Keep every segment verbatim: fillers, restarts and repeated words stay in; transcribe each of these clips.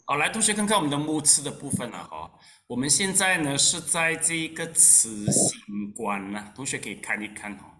好，来同学看看我们的目次的部分了哈。我们现在呢是在这一个慈心观呢，同学可以看一看哈。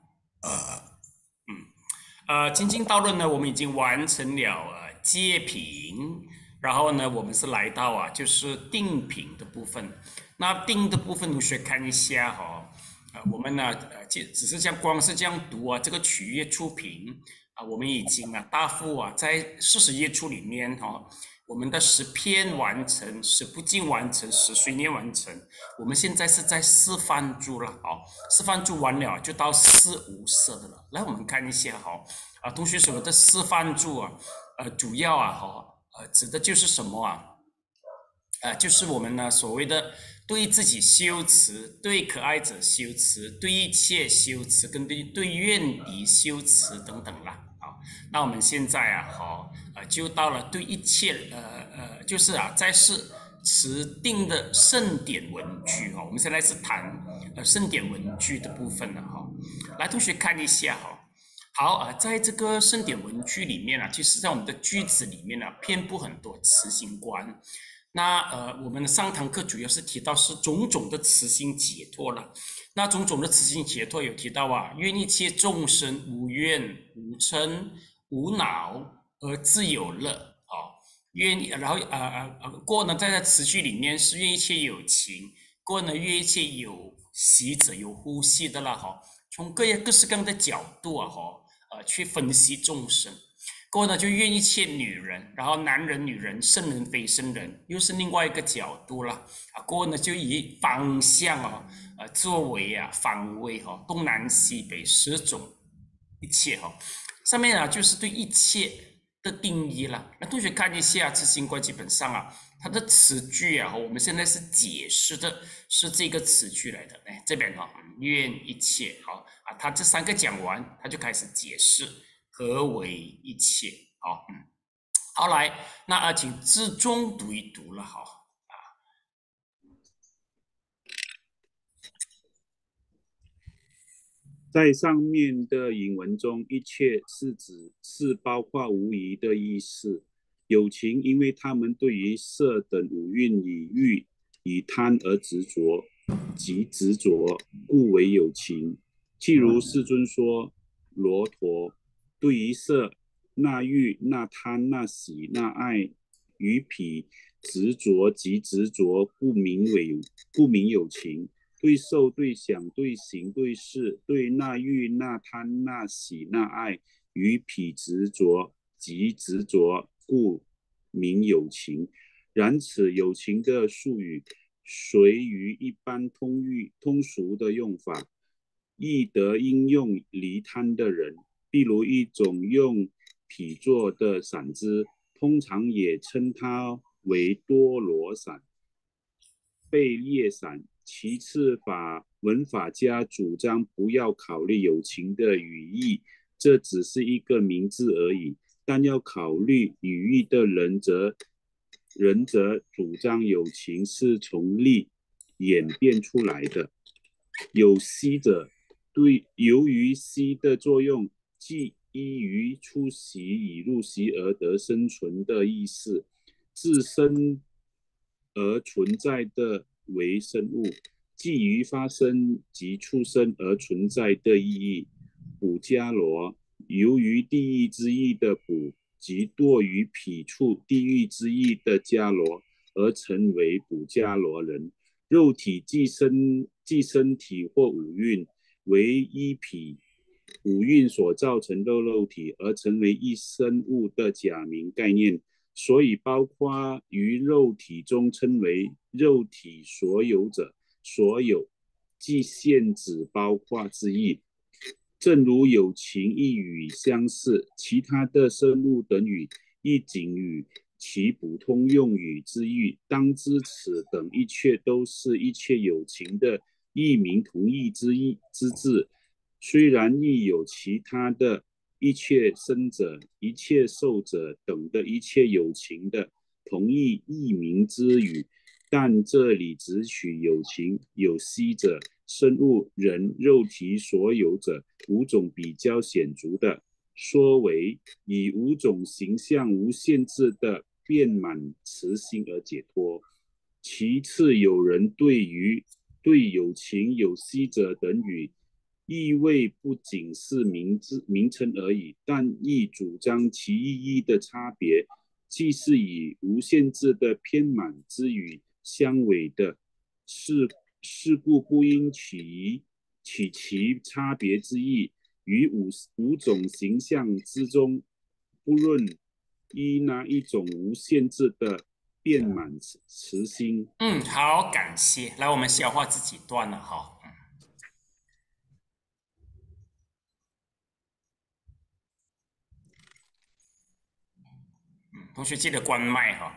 呃，精进道论呢，我们已经完成了呃戒品，然后呢，我们是来到啊就是定品的部分。那定的部分，同学看一下哈、哦。呃，我们呢呃只只是这样光是这样读啊，这个取悦出品啊，我们已经啊大幅啊在四十页处里面哈、哦。我们的十篇完成，十部经完成，十随念完成。我们现在是在示范注了，哦，示范注完了就到四无色的了。来，我们看一下哈，啊，同学所谓的示范注啊，呃，主要啊哈，呃，指的就是什么啊？呃，就是我们呢所谓的对自己修持，对可爱者修持，对一切修持，跟对对怨敌修持等等啦。啊，那我们现在啊，好，呃，就到了对一切，呃呃，就是啊，在是持定的圣典文句哈、哦，我们现在是谈呃圣典文句的部分了哈、哦。来，同学看一下哈、哦。好啊、呃，在这个圣典文句里面啊，其实在我们的句子里面啊，遍布很多慈心观。那呃，我们上堂课主要是提到是种种的慈心解脱了。那种种的慈心解脱有提到啊，愿一切众生无怨无嗔无恼而自有乐啊、哦。愿然后呃呃过呢，在这词句里面是愿一切有情，过呢愿一切有习者有呼吸的了哈、哦。从各各式各样的角度啊哈、哦，呃去分析众生。过呢就愿一切女人，然后男人、女人、圣人、非圣人，又是另外一个角度了啊。过呢就以方向哦，呃作为啊方位哈、哦，东南西北十种一切哈、哦，上面啊就是对一切的定义了。那同学看一下慈心观，基本上啊，它的词句啊，我们现在是解释的是这个词句来的。哎，这边哈、哦，愿一切好啊，它这三个讲完，它就开始解释。何为一切？好，嗯，好来，那啊，请自中读一读了，好。 在上面的引文中，一切是指是包括无疑的意思。有情，因为他们对于色等五蕴以欲、以贪而执着，即执着，故为有情。譬如世尊说，罗陀对于色、那欲、那贪、那喜、那爱，于彼执着即执着，故名为故名有情。对受、对想、对行、对事、对那欲、那贪、那喜、那爱，于彼执着即执着，故名有情。然此有情的术语，随于一般通喻通俗的用法，亦得应用离贪的人。譬如一种用匹做的伞子，通常也称它为多罗伞、贝叶伞。其次法文法家主张不要考虑有情的语义，这只是一个名字而已。但要考虑语义的人则人则主张有情是从力演变出来的。有息者对由于息的作用，即依于出息以入息而得生存的意思，自身而存在的为生物，基于发生及出生而存在的意义。补伽罗由于地狱之意的补及堕于彼处地狱之意的伽罗而成为补伽罗人。肉体即身即身体或五蕴为依彼五蕴所造成的肉体而成为一生物的假名概念，所以包括于肉体中称为肉体所有者，所有即限制包括之意。正如有情一语相似，其他的生物等语亦仅与其普通用语之意，当知此等一切都是一切有情的异名同义之意之字。虽然亦有其他的一切生者、一切受者等的一切有情的同义异名之语，但这里只取有情、有息者、生物、人、肉体所有者五种比较显著的，说为以五种形象无限制的遍满慈心而解脱。其次，有人对于对有情有希者等语，意味不仅是名字名称而已，但亦主张其意义的差别，既是以无限制的偏满之语相违的，是是故不应取取其差别之意。于五五种形象之中，不论依哪一种无限制的遍满慈心。 嗯，好，感谢。来，我们消化这几段了哈。嗯，同学记得关麦哈。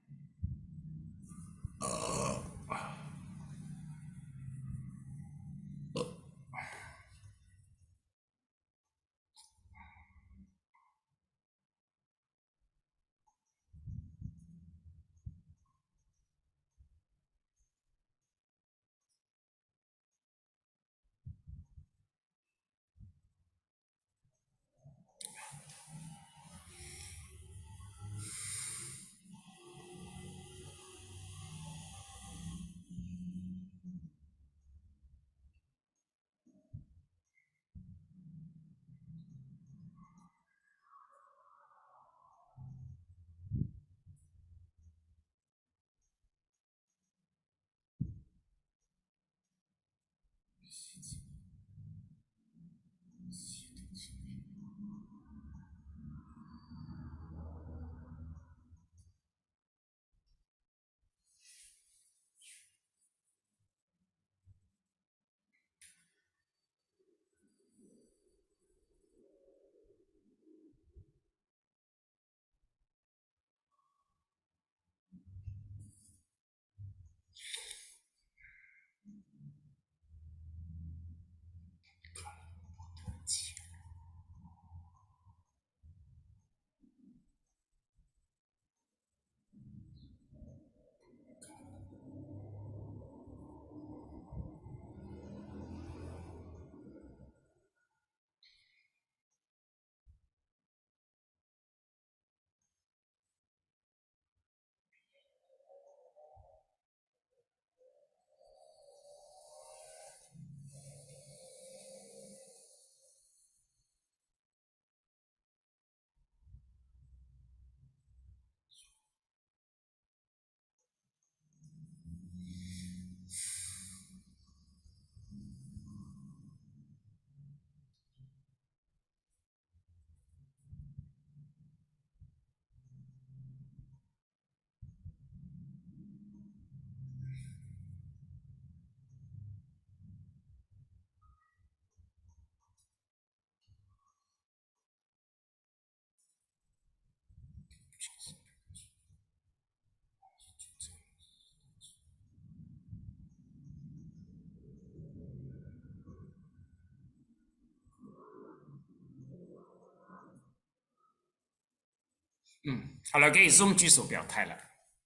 嗯，好了，可以 Zoom 举手表态了。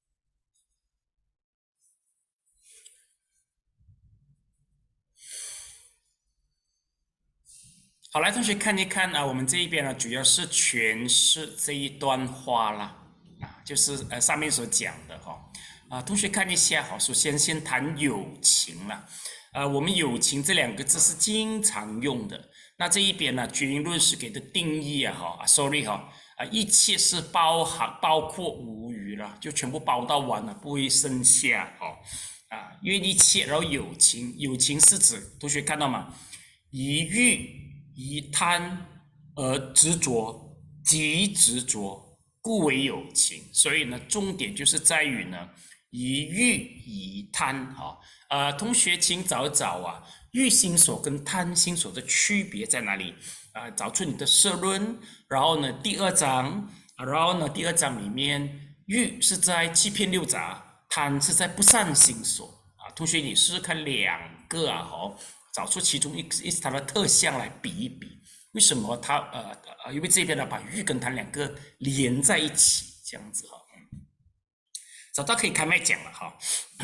好，来，同学看一看啊，我们这一边呢，主要是诠释这一段话啦，啊，就是呃上面所讲的哈、啊，同学看一下哈，首先先谈友情了，呃，我们友情这两个字是经常用的，那这一边呢，绝因论是给的定义啊哈、啊、，sorry 哈、啊，一切是包含包括无余了，就全部包到完了，不会剩下哦，啊，因为一切，然后友情，友情是指同学看到吗？一欲。以贪而执着，极执着，故为有情。所以呢，重点就是在于呢，以欲以贪啊。呃，同学请找找啊，欲心所跟贪心所的区别在哪里？啊、呃，找出你的社论。然后呢，第二章，然后呢，第二章里面，欲是在欺骗六杂，贪是在不善心所啊。同学，你试试看两个啊，好。找出其中一一它的特项来比一比，为什么它呃呃，因为这边呢把玉跟它两个连在一起，这样子哈、嗯，找到可以开麦讲了哈。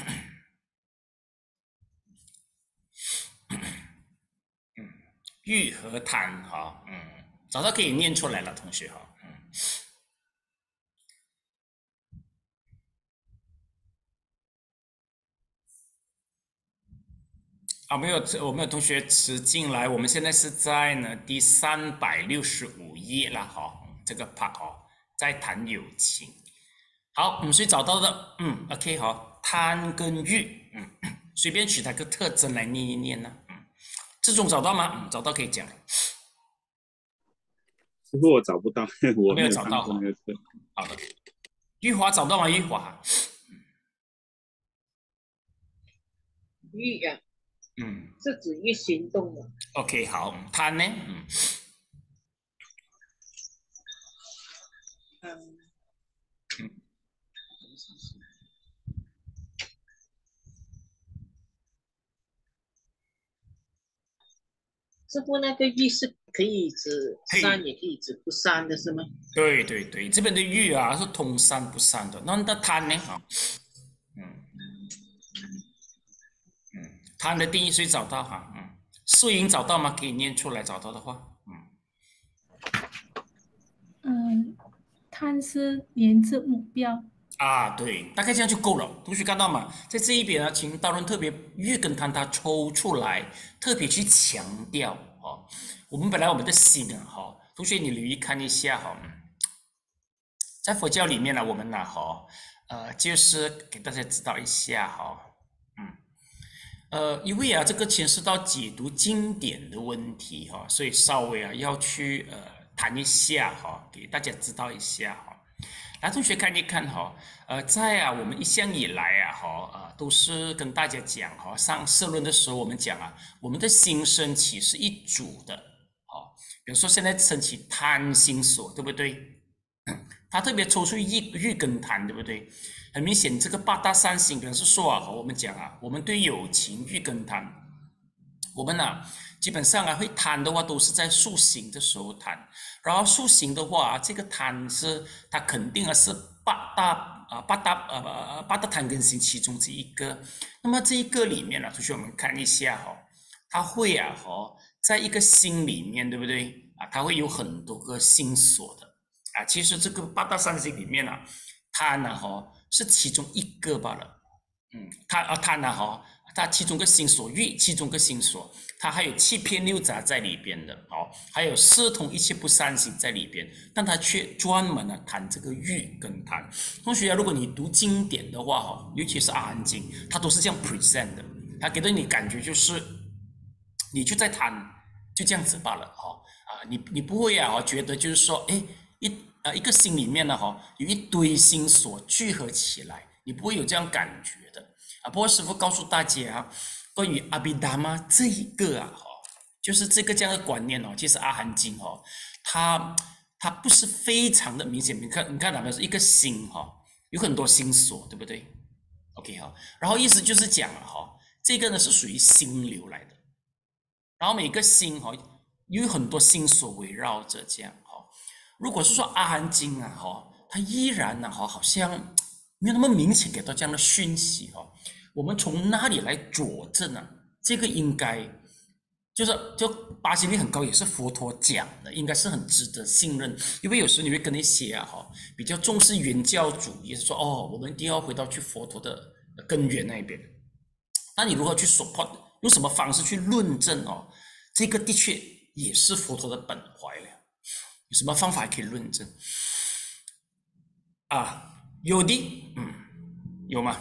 嗯，玉和贪哈，嗯，找到可以念出来了，同学哈，嗯。 啊，没有，我们有同学迟进来，我们现在是在呢第三百六十五页了哈，这个 part 哈，在谈友情。好，我们谁找到的？嗯，OK 好，贪跟欲，嗯，随便取它个特征来念一念呢。嗯，这种找到吗？嗯，找到可以讲。 师傅我找不到，我没有没有看找到哈。 过那个课。 好的，玉华找到吗？玉华， 欲呀、 嗯是指欲行动的。 ，OK 好，贪呢？嗯嗯， 嗯， 师傅那个欲是可以指可以善，也可以指不善的是吗？ 对对对，这边的欲啊是通善不善的，那那贪呢？啊，嗯嗯，贪的定义谁找到哈？嗯，素莹找到吗？可以念出来，找到的话，嗯嗯，贪是沿着目标。 啊，对，大概这样就够了。同学看到吗？在这一边呢，请道人特别欲跟贪它抽出来，特别去强调哦。我们本来我们的心啊，哈，同学你留意看一下哈。在佛教里面呢，我们呢，哈，呃，就是给大家知道一下哈，嗯，呃，因为啊，这个牵涉到解读经典的问题哈，所以稍微啊要去呃谈一下哈，给大家知道一下哈。来，同学看一看哈，呃，在啊我们一向以来啊哈啊都是跟大家讲哈，上社论的时候我们讲啊，我们的心升起是一组的，好，比如说现在升起贪心所，对不对？他特别抽出欲欲跟贪，对不对？很明显，这个八大善心，比方说啊，我们讲啊，我们对友情欲跟贪，我们啊，基本上啊，会贪的话，都是在塑形的时候贪。然后塑形的话，这个贪是它肯定啊是八大啊八大呃呃八大贪根心其中这一个。那么这一个里面呢、啊，同学我们看一下哈、哦，它会啊哈、哦，在一个心里面，对不对啊？它会有很多个心所的。啊，其实这个八大善心里面啊，贪呢哈是其中一个罢了，嗯，贪啊贪呢哈，它其中个心所欲，其中个心所，它还有七偏六杂在里边的，哦，还有四通一切不善心在里边，但它却专门呢谈这个欲跟贪。同学啊，如果你读经典的话哈，尤其是阿含经，它都是这样 present 的，它给到你感觉就是你就在贪，就这样子罢了哈，啊，你你不会啊觉得就是说，哎。一呃一个心里面呢哈，有一堆心所聚合起来，你不会有这样感觉的啊。不过师父告诉大家啊，关于阿毗达摩这一个啊哈，就是这个这样的观念哦，其实阿含经哦，它它不是非常的明显。你看你看哪边是一个心哈，有很多心所，对不对 ？OK 哈，然后意思就是讲了哈，这个呢是属于心流来的，然后每个心哈有很多心所围绕着这样。如果是说阿含经啊，哈，它依然呢，哈，好像没有那么明显给到这样的讯息哈。我们从哪里来佐证呢？这个应该就是就巴西率很高，也是佛陀讲的，应该是很值得信任。因为有时你会跟那些啊，哈，比较重视原教主义，说哦，我们一定要回到去佛陀的根源那边。那你如何去 support？ 用什么方式去论证哦？这个的确也是佛陀的本怀了。有什么方法可以论证啊？有的，嗯，有吗？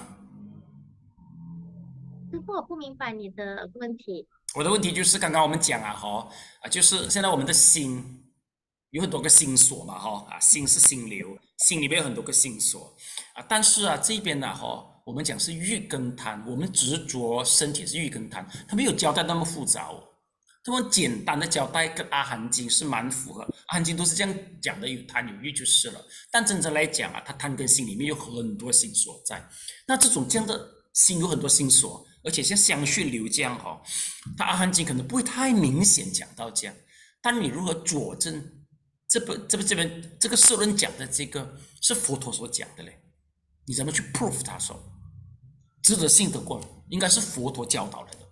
师傅，我不明白你的问题。 我的问题就是刚刚我们讲啊，哈啊，就是现在我们的心有很多个心所嘛，哈啊，心是心流，心里面有很多个心所啊，但是啊这边呢，哈，我们讲是欲跟贪，我们执着身体是欲跟贪，它没有交代那么复杂哦。这么简单的交代跟阿含经是蛮符合，阿含经都是这样讲的，有贪有欲就是了。但真正来讲啊，它贪跟心里面有很多心所在。那这种这样的心有很多心所，而且像相续流这样哈、哦，它阿含经可能不会太明显讲到这样。但你如何佐证这本这本这本这个社论讲的这个是佛陀所讲的嘞？你怎么去 prove 他说值得信得过？应该是佛陀教导来的。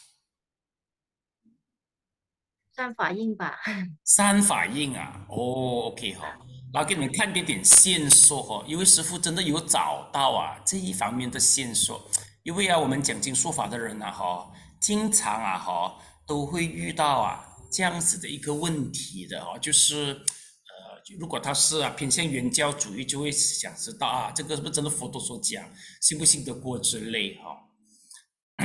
三法印吧。 三法印啊，哦 ，OK 哈，然后给你们看点点线索哈，因为师父真的有找到啊这一方面的线索，因为啊我们讲经说法的人啊哈， 经常啊哈都会遇到啊这样子的一个问题的哦，就是呃，如果他是啊偏向原教主义，就会想知道啊这个是不是真的佛陀所讲，信不信得过之类哈、哦。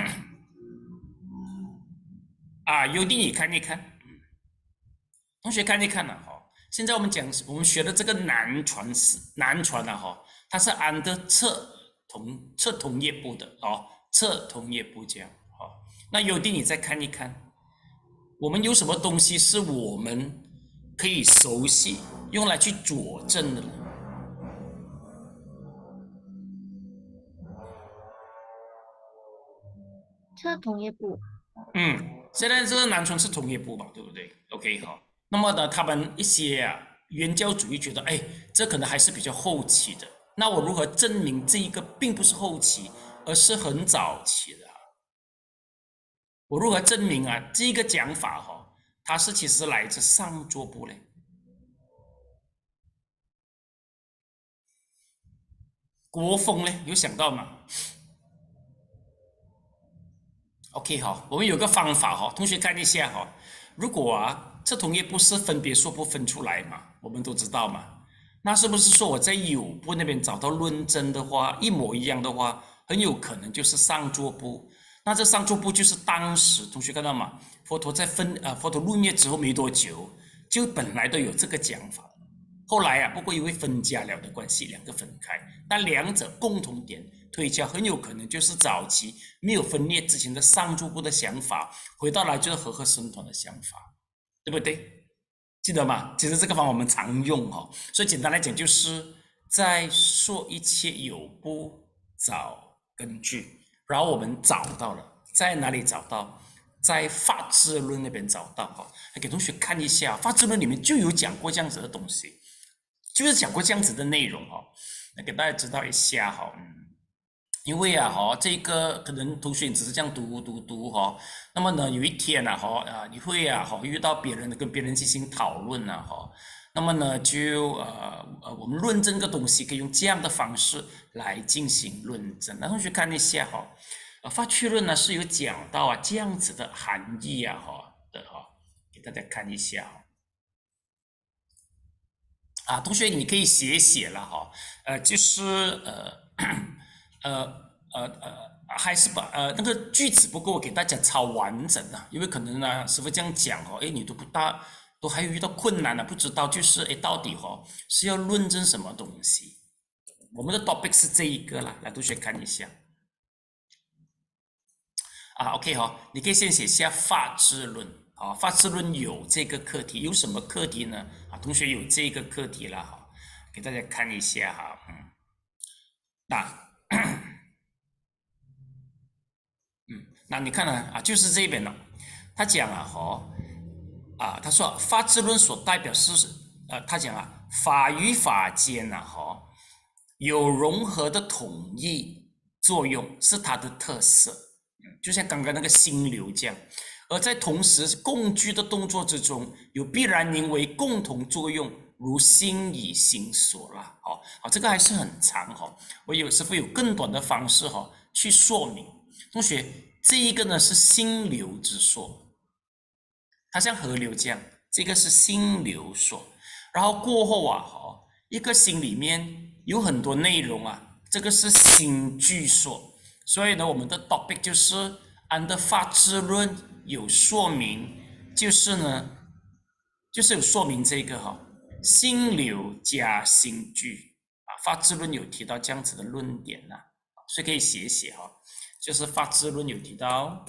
啊，有的你看一看，同学看一看啊哈。现在我们讲我们学的这个南传是南传啊哈，它是按的侧同侧同业部的哦，侧同业部这样哦。那有的你再看一看，我们有什么东西是我们可以熟悉用来去佐证的呢？ 测同业部。 嗯，现在这个南传是同业部嘛，对不对 ？OK 好。那么呢，他们一些啊原教主义觉得，哎，这可能还是比较后期的。那我如何证明这一个并不是后期，而是很早期的、啊？我如何证明啊这个讲法哈、哦，它是其实来自上座部嘞？国风呢？有想到吗？OK 好，我们有个方法哈，同学看一下哈。如果啊这同业部是分别说不分出来嘛，我们都知道嘛。那是不是说我在有部那边找到论证的话，一模一样的话，很有可能就是上座部。那这上座部就是当时同学看到吗？佛陀在分呃佛陀入灭之后没多久，就本来都有这个讲法。后来啊，不过因为分家了的关系，两个分开，但两者共同点推敲很有可能就是早期没有分裂之前的上座部的想法，回到来就是和合僧团的想法，对不对？记得吗？其实这个方法我们常用哈、哦，所以简单来讲就是在说一切有不找根据，然后我们找到了，在哪里找到？在法治论那边找到哈，给同学看一下，法治论里面就有讲过这样子的东西。就是讲过这样子的内容哈、哦，那给大家知道一下哈、哦，嗯，因为啊哈，这个可能同学你只是这样读读读哈、哦，那么呢有一天啊哈啊你会啊哈遇到别人跟别人进行讨论啊哈，那么呢就呃呃我们论证这个东西可以用这样的方式来进行论证。那同学看一下哈、哦，呃法趣论呢是有讲到啊这样子的含义啊哈的哈，给大家看一下哈。啊，同学，你可以写写了哈，呃，就是呃，呃呃呃，还是把呃那个句子不够给大家抄完整的，因为可能呢，师傅这样讲哦，哎，你都不大，都还遇到困难了，不知道就是哎，到底哈、哦、是要论证什么东西？我们的 topic 是这一个啦，来同学看一下。啊 ，OK 哈、哦，你可以先写下法治论。啊，法治论有这个课题，有什么课题呢？啊，同学有这个课题了哈，给大家看一下哈，嗯，那，嗯，那你看呢啊，就是这边了，他讲啊哈，啊，他说法治论所代表是呃，他讲啊，法与法间啊哈，有融合的统一作用是它的特色，嗯，就像刚刚那个心流这样。而在同时共居的动作之中，有必然名为共同作用，如心以心所啦。好，好，这个还是很长哈。我有时会有更短的方式哈去说明。同学，这一个呢是心流之说，它像河流这样，这个是心流说。然后过后啊，哈，一个心里面有很多内容啊，这个是心具说。所以呢，我们的 topic 就是按的法治论。有说明，就是呢，就是有说明这个哈、哦，心流加心具啊，法治论有提到这样子的论点呐、啊，所以可以写一写哈、哦，就是法治论有提到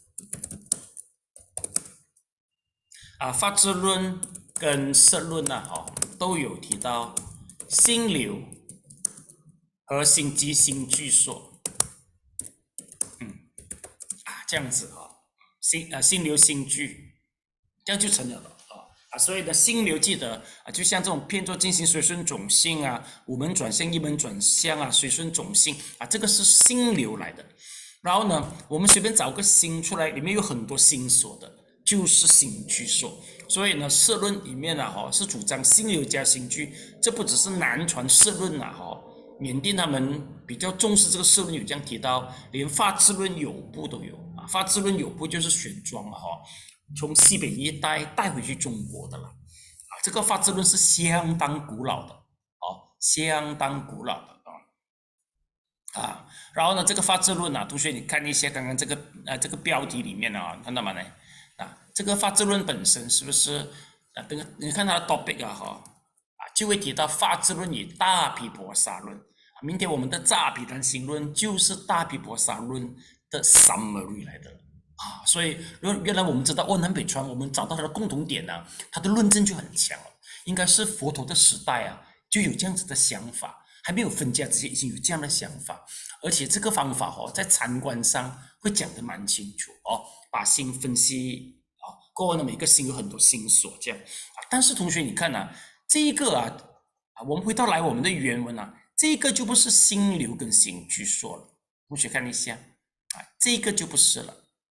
啊，法治论跟摄论呐、啊，哈、哦，都有提到心流和心机心具说，嗯啊，这样子哈、哦。心啊，心流心具，这样就成了了啊啊！所以呢，心流记得啊，就像这种片作进行随顺种性啊，五门转向一门转向啊，随顺种性啊，这个是心流来的。然后呢，我们随便找个心出来，里面有很多心所的，就是心具说。所以呢，摄论里面啊，哈是主张心流加心具，这不只是南传摄论啊，哈，缅甸他们比较重视这个摄论，有这样提到，连法治论有部都有啊。 啊，发支论有部就是选装啊哈，从西北一带带回去中国的了啊，这个发支论是相当古老的哦，相当古老的啊啊，然后呢，这个发支论啊，同学你看一下刚刚这个呃这个标题里面啊，看到吗呢？啊，这个发支论本身是不是啊？这个你看它的 topic 啊哈啊，就会提到发支论与大毗婆沙论。明天我们的大毗昙行论就是大毗婆沙论的 summary 来的啊，所以原来我们知道哦，南北传我们找到它的共同点呢、啊，它的论证就很强了，应该是佛陀的时代啊就有这样子的想法，还没有分家之前已经有这样的想法，而且这个方法哦，在禅观上会讲得蛮清楚哦，把心分析啊，过后呢每个心有很多心所这样啊，但是同学你看啊，这一个啊啊，我们回到来我们的原文啊。这个就不是心流跟心居说了，同学看一下啊，这个就不是了。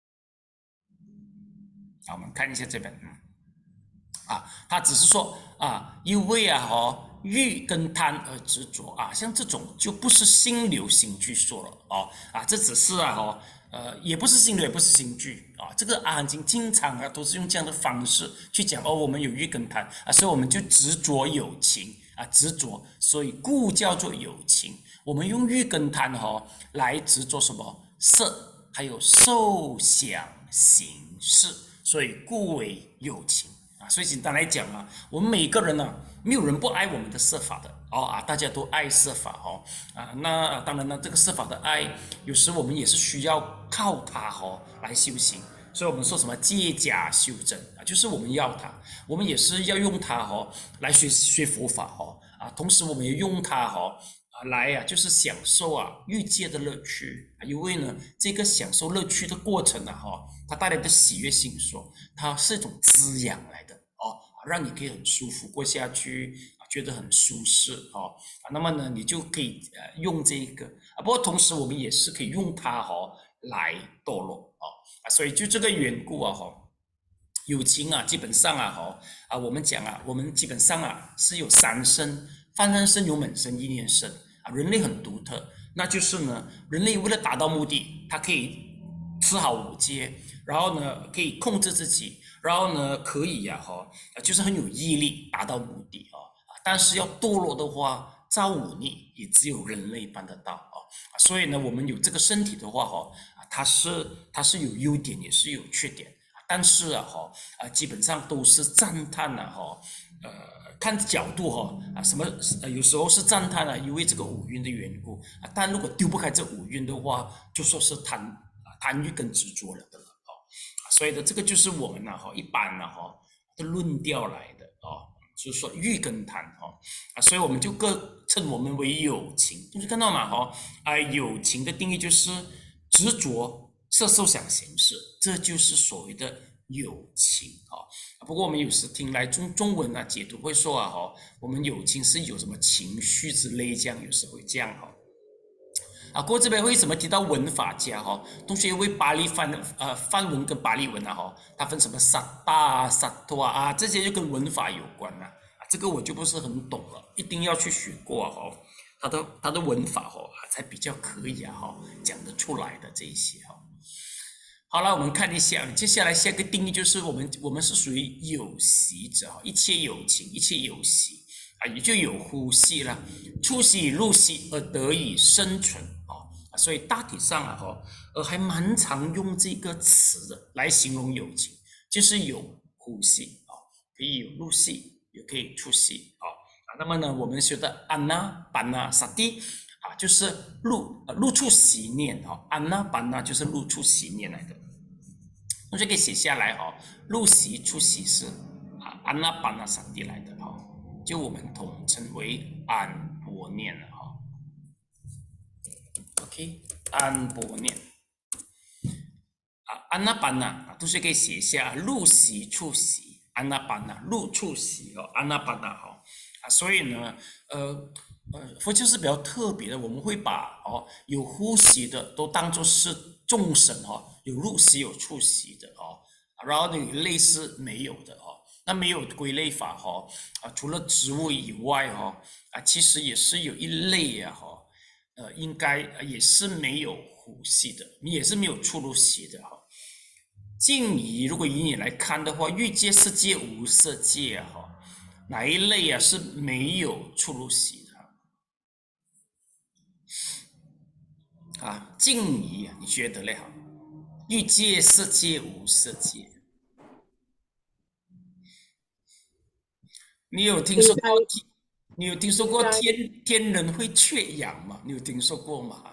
好，我们看一下这本，啊，他只是说啊，因为啊，哦，欲跟贪而执着啊，像这种就不是心流心居说了哦，啊，这只是啊，哦，呃，也不是心流，也不是心居啊，这个阿含经经常啊都是用这样的方式去讲哦，我们有欲跟贪啊，所以我们就执着有情。啊，执着，所以故叫做有情。我们用欲跟贪哈、哦、来执着什么色，还有受想行识，所以故为有情啊。所以简单来讲啊，我们每个人呢、啊，没有人不爱我们的色法的哦啊，大家都爱色法哦啊。那当然呢，这个色法的爱，有时我们也是需要靠它哦来修行。所以我们说什么借假修真啊，就是我们要它，我们也是要用它哦来学学佛法哦啊，同时我们也用它哦啊来呀、啊，就是享受啊欲界的乐趣啊，因为呢这个享受乐趣的过程啊哈，它带来的喜悦心所，它是一种滋养来的哦，让你可以很舒服过下去啊，觉得很舒适哦啊，那么呢你就可以呃用这个啊，不过同时我们也是可以用它哦来堕落哦。啊，所以就这个缘故啊，哈，有情啊，基本上啊，哈啊，我们讲啊，我们基本上啊是有三身，泛身身有本身、意念身啊，人类很独特，那就是呢，人类为了达到目的，他可以吃好五戒，然后呢可以控制自己，然后呢可以呀、啊，哈，就是很有毅力达到目的啊，但是要堕落的话，造忤逆也只有人类办得到啊，所以呢，我们有这个身体的话，哈。它是它是有优点，也是有缺点，但是啊哈啊基本上都是赞叹啊哈，呃看角度哈啊什么呃有时候是赞叹啊，因为这个五蕴的缘故啊，但如果丢不开这五蕴的话，就说是贪啊贪欲跟执着了的了哦，所以呢这个就是我们呢哈一般呢哈的论调来的哦，就是说欲跟贪哈啊，所以我们就各称我们为有情，就是看到嘛哈啊有情的定义就是。执着色受想行识，这就是所谓的有情啊、哦。不过我们有时听来中中文啊解读会说啊哈、哦，我们有情是有什么情绪之类这样，有时会这样哈、哦。啊，过这边为什么提到文法家哈、哦？同学因为巴利梵呃梵文跟巴利文啊哈，它分什么萨达啊、萨托啊啊，这些就跟文法有关啊。啊，这个我就不是很懂了，一定要去学过哈、哦。它的它的文法哈、哦、才比较可以啊哈、哦、讲得出来的这一些哈、哦。好了，我们看一下，接下来下一个定义就是我们我们是属于有习者哈，一切有情，一切有习啊，也就有呼吸啦，出息入息而得以生存啊，所以大体上啊哈，呃还蛮常用这个词的来形容有情，就是有呼吸啊，可以有入息，也可以出息啊。那么呢，我们学的安那班那萨蒂啊，就是入入处习念哈，安那班那就是入处习念来的，同学可以写下来哈，入习出习是啊安那班那萨蒂来的哈，就我们统称为安般念了哈。OK， 安般念啊，安那班那，同学可以写下入习出习，安那班那入处习哦，安那班那哈。啊，所以呢，呃呃，佛教是比较特别的，我们会把哦有呼吸的都当作是众生哈、哦，有入息有出息的哦，然后呢有类是没有的哦，那没有归类法哈、哦、啊，除了植物以外哈、哦、啊，其实也是有一类啊哈、哦，呃，应该也是没有呼吸的，你也是没有出入息的哈。静怡，如果以你来看的话，欲界、色界、无色界哈，哪一类啊是没有出入息的啊？静怡，你觉得嘞哈？欲界、色界、无色界，你有听说过？你有听说过天天人会缺氧吗？你有听说过吗？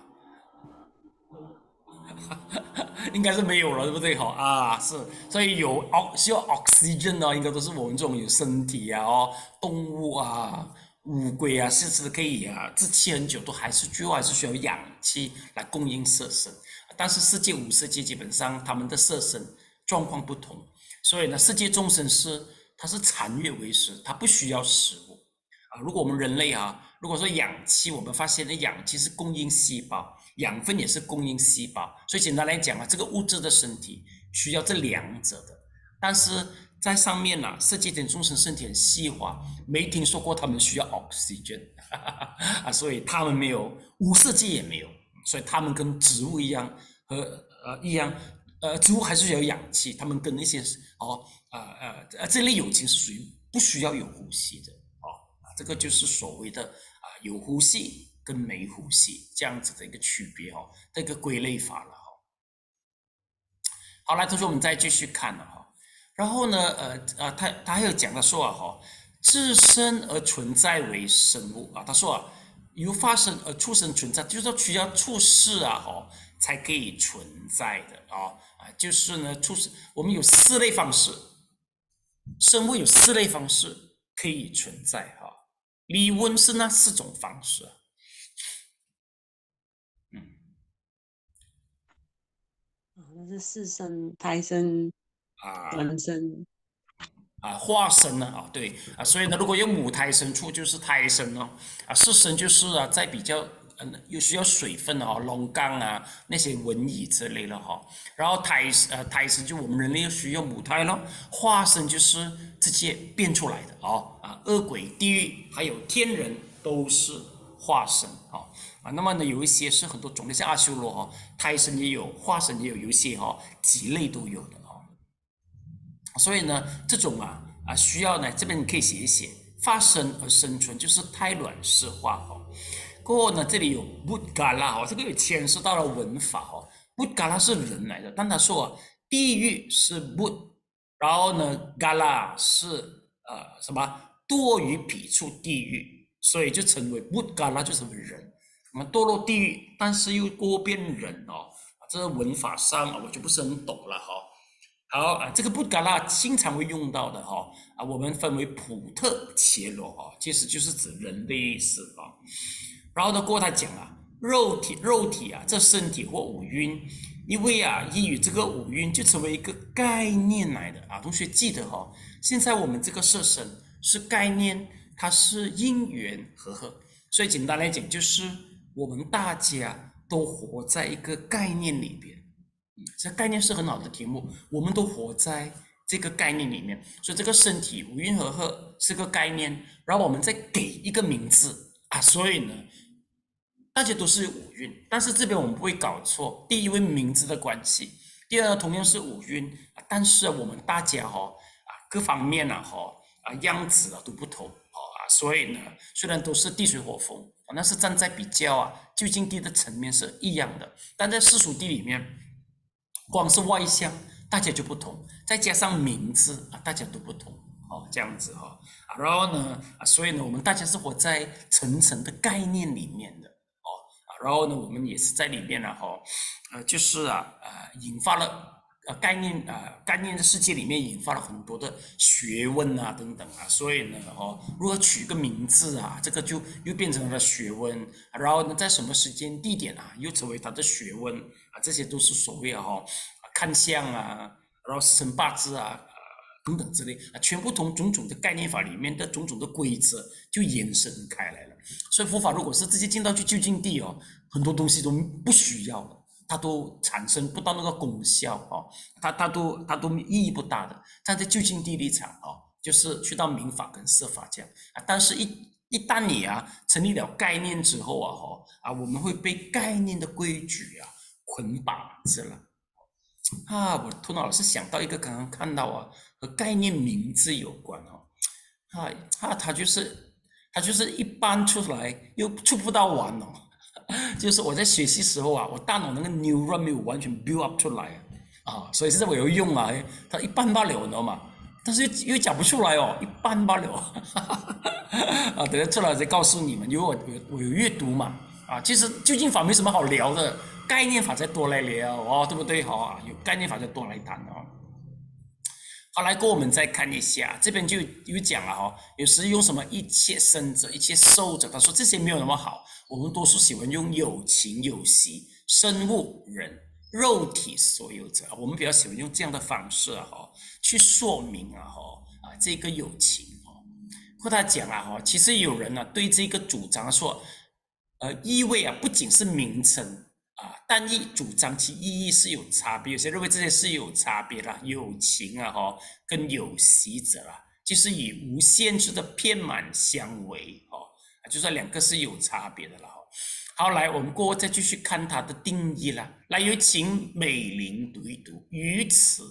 应该是没有了，对不对？哈啊，是，所以有需要 oxygen 哦，应该都是我们这种有身体啊、哦，动物啊、乌龟啊，甚至可以啊，自气很久都还是最后还是需要氧气来供应色身。但是世界无色界基本上他们的色身状况不同，所以呢，世界众生是它是残月为食，它不需要食物啊。如果我们人类啊，如果说氧气，我们发现的氧气是供应细胞。养分也是供应细胞，所以简单来讲啊，这个物质的身体需要这两者的。但是在上面呢、啊，世界间众生身体很细化，没听说过他们需要 oxygen 啊，所以他们没有，无色界也没有，所以他们跟植物一样和呃一样，呃，植物还是需要氧气，他们跟那些哦呃呃这类有情是属于不需要有呼吸的哦，这个就是所谓的啊、呃、有呼吸跟没呼吸这样子的一个区别哦，这个归类法了哈、哦。好，来同学我们再继续看了哈、哦，然后呢，呃呃，他他还有讲到说啊哈、哦，自身而存在为生物啊，他说啊，由发生而出生存在，就是说需要处事啊哈、哦，才可以存在的啊、哦、啊，就是呢处事，我们有四类方式，生物有四类方式可以存在哈、哦，理温是那四种方式。 那是四生、胎生、 啊卵生啊，化生呢啊，对啊，所以呢，如果用母胎生出就是胎生哦，啊，四生就是啊，在比较嗯有需要水分哦，龙缸啊那些蚊蚁之类的哈、哦，然后胎呃胎生就我们人类需要母胎咯，化生就是直接变出来的哦啊，恶鬼、地狱还有天人都是化生哦啊，那么呢有一些是很多种类，像阿修罗哈、哦，胎生也有，化生也有，有一些哈、哦、几类都有的。所以呢，这种啊啊需要呢，这边你可以写一写，发生而生存就是胎卵式化哦。过后呢，这里有布嘎拉哦，这个也牵涉到了文法哦。布嘎拉是人来的，但他说啊，地狱是布，然后呢，嘎拉是呃什么堕于彼处地狱，所以就成为布嘎拉就成为人，我们堕落地狱，但是又过变人哦。这个文法上我就不是很懂了哈、哦。好啊，这个布嘎拉经常会用到的哈、哦、啊，我们分为普特切罗哈，其实就是指人的意思啊。然后呢，过后他讲啊，肉体肉体啊，这身体或五蕴，因为啊，依于这个五蕴就成为一个概念来的啊。同学记得哈、哦，现在我们这个色身是概念，它是因缘和合，所以简单来讲就是我们大家都活在一个概念里边。这概念是很好的题目，我们都活在这个概念里面，所以这个身体五蕴和合是个概念，然后我们再给一个名字啊，所以呢，大家都是五蕴，但是这边我们不会搞错，第一因为名字的关系，第二同样是五蕴，但是我们大家哈、哦、啊各方面啊哈啊样子啊都不同啊，所以呢，虽然都是地水火风，但是站在比较啊究竟地的层面是一样的，但在世俗地里面。光是外向，大家就不同，再加上名字啊，大家都不同哦，这样子哈、哦、啊，然后呢啊，所以呢，我们大家是活在层层的概念里面的哦啊，然后呢，我们也是在里面呢哈、哦，呃，就是啊呃，引发了呃概念啊、呃、概念的世界里面引发了很多的学问啊等等啊，所以呢哦，如何取个名字啊，这个就又变成了学问，然后呢，在什么时间地点啊，又成为它的学问。啊，这些都是所谓啊哈，看相啊，然后生八字啊，呃等等之类啊，全部从种种的概念法里面的种种的规则就延伸开来了。所以佛法如果是直接进到去究竟地哦，很多东西都不需要了，它都产生不到那个功效哦，它它都它都意义不大的。站在究竟地立场哦，就是去到民法跟色法这样啊，但是一一旦你啊成立了概念之后啊哈啊，我们会被概念的规矩啊。 捆绑着了。啊，我头脑是想到一个刚刚看到啊，和概念名字有关哦。啊，它它就是它就是一搬出来又出不到完哦。就是我在学习时候啊，我大脑那个 neuron 没有完全 build up 出来啊，所以现在我有用啊，它一半罢了，你知道吗？但是又又讲不出来哦，一半罢了。啊，等下出来再告诉你们，因为我我我有阅读嘛。啊，其实究竟法没什么好聊的，概念法再多来聊哦，对不对？好啊，有概念法再多来谈哦。好，来过我们再看一下，这边就有讲了哈、哦，有时用什么一切生者、一切受者，他说这些没有那么好，我们多数喜欢用有情有息、生物人、肉体所有者，我们比较喜欢用这样的方式啊哈、哦，去说明啊哈啊这个有情哦。或他讲啊哈，其实有人呢、啊、对这个主张说，呃，意味啊不仅是名称。啊，单一主张其意义是有差别，有些认为这些是有差别啦，有情啊哈、哦，跟有习者啦，就是以无限制的遍满相违哦，就说两个是有差别的啦哈、哦。好，来我们过后再继续看它的定义啦。来，有请美玲读一读。于此，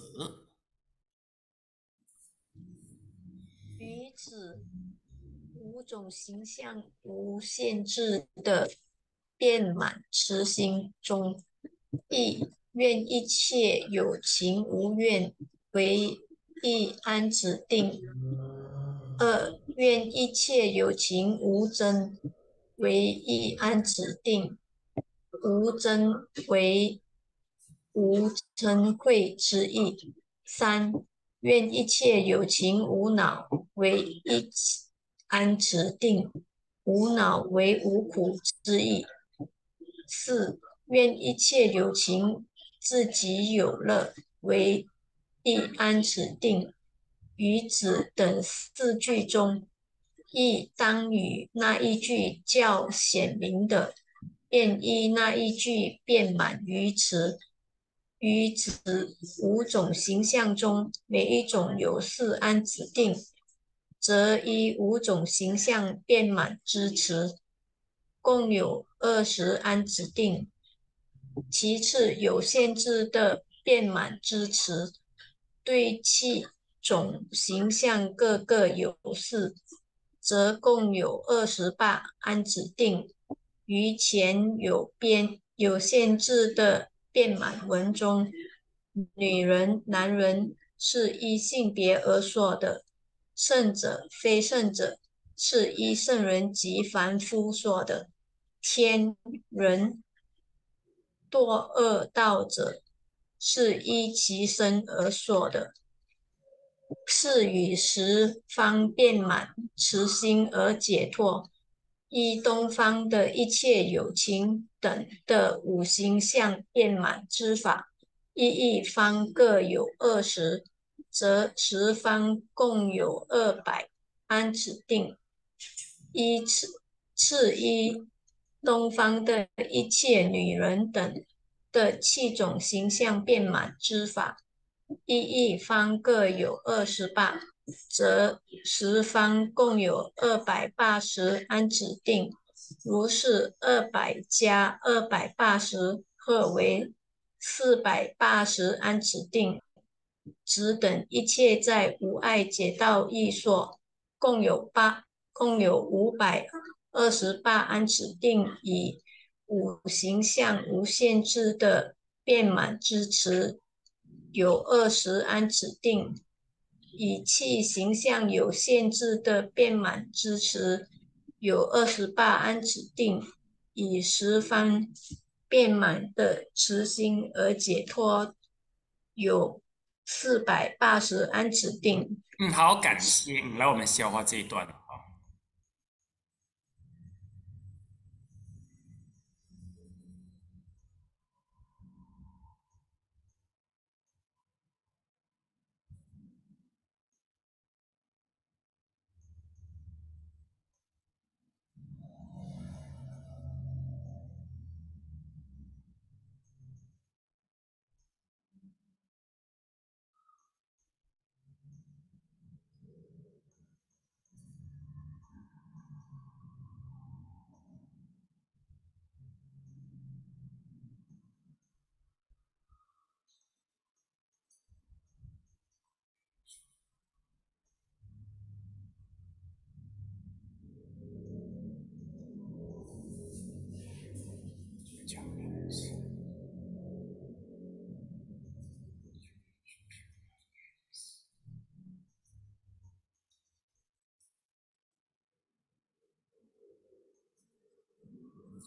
于此五种形象无限制的遍满实心中，一愿一切有情无愿为一安指定；二愿一切有情无真为一安指定，无真为无嗔恚之意；三愿一切有情无恼为一安指定，无恼为无苦之意；四愿一切有情自己有乐为一安指定。于此等四句中，亦当与那一句较显明的，便依那一句遍满于此。于此五种形象中，每一种有四安指定，则依五种形象遍满之词，共有二十安指定。其次，有限制的遍满之词，对其种形象各个有四，则共有二十八安指定。于前有边有限制的遍满文中，女人、男人是依性别而说的，圣者、非圣者是依圣人及凡夫说的，天人、堕恶道者是依其身而说的，是与十方遍满慈心而解脱。依东方的一切有情等的五行相遍满之法，一一方各有二十，则十方共有二百安指定。依次次依东方的一切女人等的七种形象遍满之法，一一方各有二十八，则十方共有二百八十安指定。如是二百加二百八十，合为四百八十安指定。只等一切在无碍解道义说，共有八，共有五百二十八安指定，以五行相无限制的遍满之词，有二十安指定。以气形象有限制的遍满之词，有二十八安指定。以十方遍满的慈心而解脱，有四百八十安指定。 嗯，好，感谢。嗯，来，我们消化这一段啊。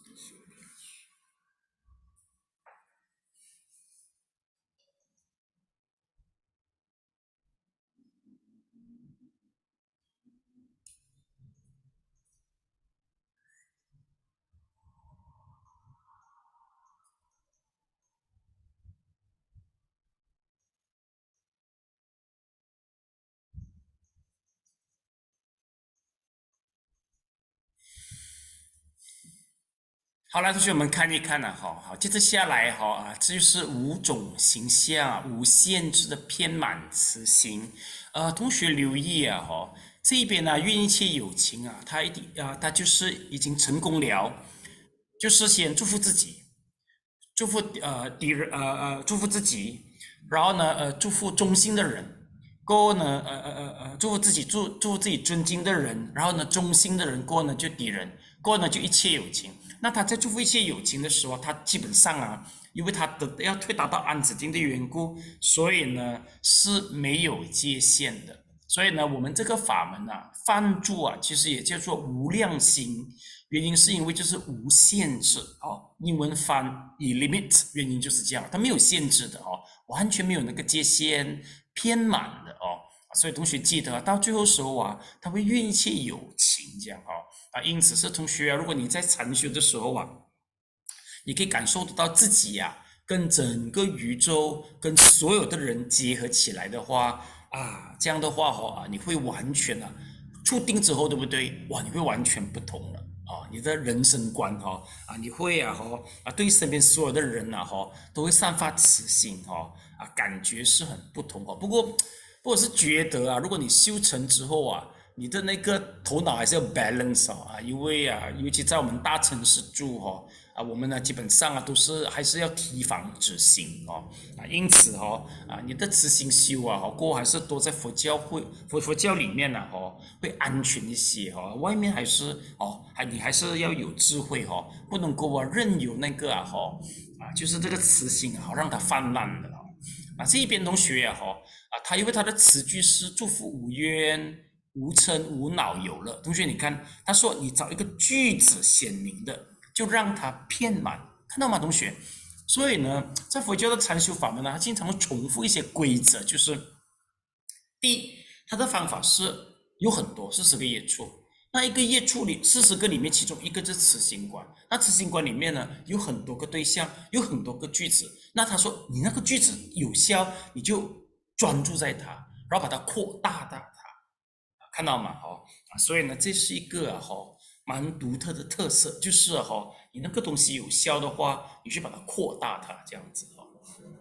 好了，同学们看一看呢、哈，好，接着下来哈啊，这就是五种形象、无限制的偏满词形。呃，同学留意啊，哈，这一边呢，愿一切有情啊，他一定啊，他就是已经成功了，就是先祝福自己，祝福呃敌人呃呃祝福自己，然后呢呃祝福忠心的人，过后呢呃呃呃呃祝福自己祝祝福自己尊敬的人，然后呢忠心的人，过后呢就敌人，过后呢就一切有情。那他在祝福一切有情的时候，他基本上啊，因为他的要推达到安子经的缘故，所以呢是没有界限的。所以呢，我们这个法门啊，梵注啊，其实也叫做无量心，原因是因为就是无限制哦。英文翻以 limit， 原因就是这样，它没有限制的哦，完全没有那个界限，偏满的哦。所以同学记得到最后时候啊，他会愿一切有情这样哦啊，因此是同学啊，如果你在禅修的时候啊，你可以感受得到自己呀、啊，跟整个宇宙、跟所有的人结合起来的话啊，这样的话哈、啊，你会完全啊，触定之后，对不对？哇，你会完全不同了啊，你的人生观哈啊，你会啊哈啊，对身边所有的人呐哈，都会散发慈心哈啊，感觉是很不同哈。不过，我是觉得啊，如果你修成之后啊，你的那个头脑还是要 balance 哦啊，因为啊，尤其在我们大城市住哈啊，我们呢基本上啊都是还是要提防止心哦啊，因此哦啊，你的慈心修啊，过后还是多在佛教会佛佛教里面呢、啊、哦会安全一些哈、哦，外面还是哦还你还是要有智慧哈、哦，不能够啊任由那个啊哈、哦、啊就是这个慈心啊让它泛滥的哦啊这一边同学啊哈、哦。啊，他因为他的词句是祝福无冤、无嗔、无恼有乐。同学，你看，他说你找一个句子显明的，就让它遍满，看到吗，同学？所以呢，在佛教的禅修法门呢，他经常会重复一些规则，就是第一，他的方法是有很多，四十个业处。那一个业处里，四十个里面，其中一个是慈心观。那慈心观里面呢，有很多个对象，有很多个句子。那他说，你那个句子有效，你就专注在它，然后把它扩大大它，看到吗？哦，所以呢，这是一个哈、哦、蛮独特的特色，就是哈、哦，你那个东西有效的话，你去把它扩大它，这样子哦。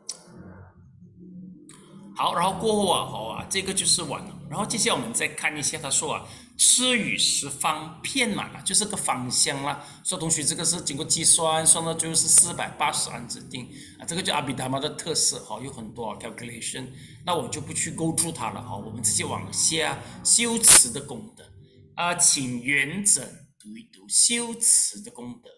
好，然后过后啊，好啊，这个就是完了。然后接下来我们再看一下，他说啊，吃与十方遍满了，就是个方向啦。说同学，这个是经过计算，算到最后是四百八十安指定啊，这个就阿毗达摩的特色，哈，有很多 calculation。那我就不去勾住它了，哈，我们直接往下修持的功德啊，请元稹读一读修持的功德。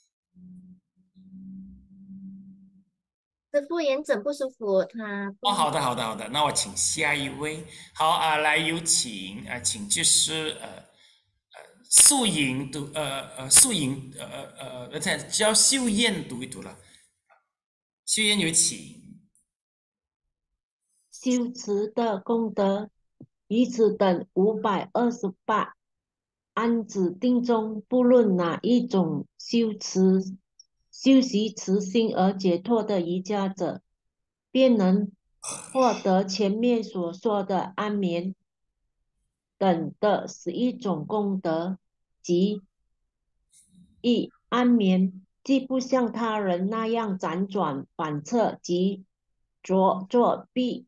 这不严整不舒服，他哦，好的，好的，好的，那我请下一位。好啊，来有请啊，请就是呃呃素莹读呃呃素莹呃呃呃，再叫秀燕读一读了。秀燕有请。 修持的功德，以此等五百二十八，安指定中，不论哪一种修持、修习慈心而解脱的瑜伽者，便能获得前面所说的安眠等的十一种功德，即一安眠，既不像他人那样辗转反侧及着作弊。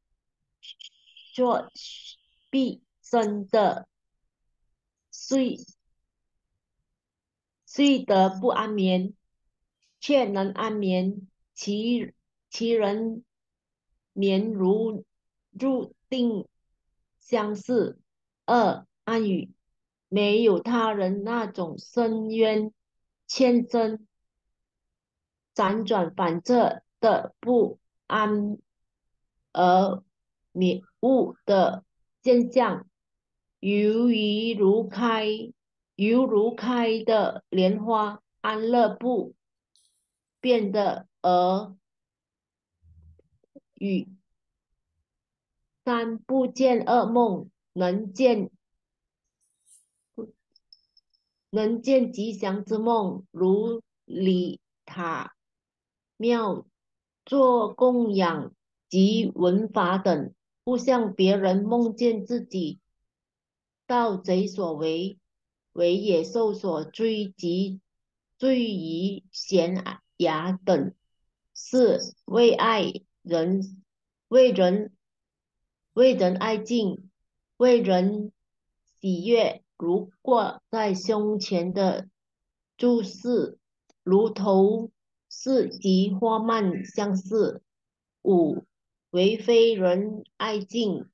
做毕生的睡睡得不安眠，却能安眠，其其人眠如入定相似。二安语，没有他人那种深渊牵针辗转反侧的不安而迷雾的现象，犹如如开犹如开的莲花， 安乐不变的而与三不见噩梦，能见能见吉祥之梦，如礼塔庙做供养及文法等，不向别人梦见自己盗贼所为，为野兽所追及坠于悬崖等，是为爱人为人为人爱敬，为人喜悦，如挂在胸前的注释，如头饰及花蔓相似。五为非人爱敬，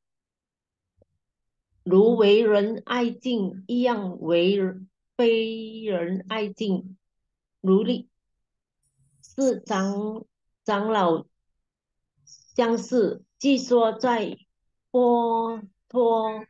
如为人爱敬一样为非人爱敬，如例是长长老相似。据说在波托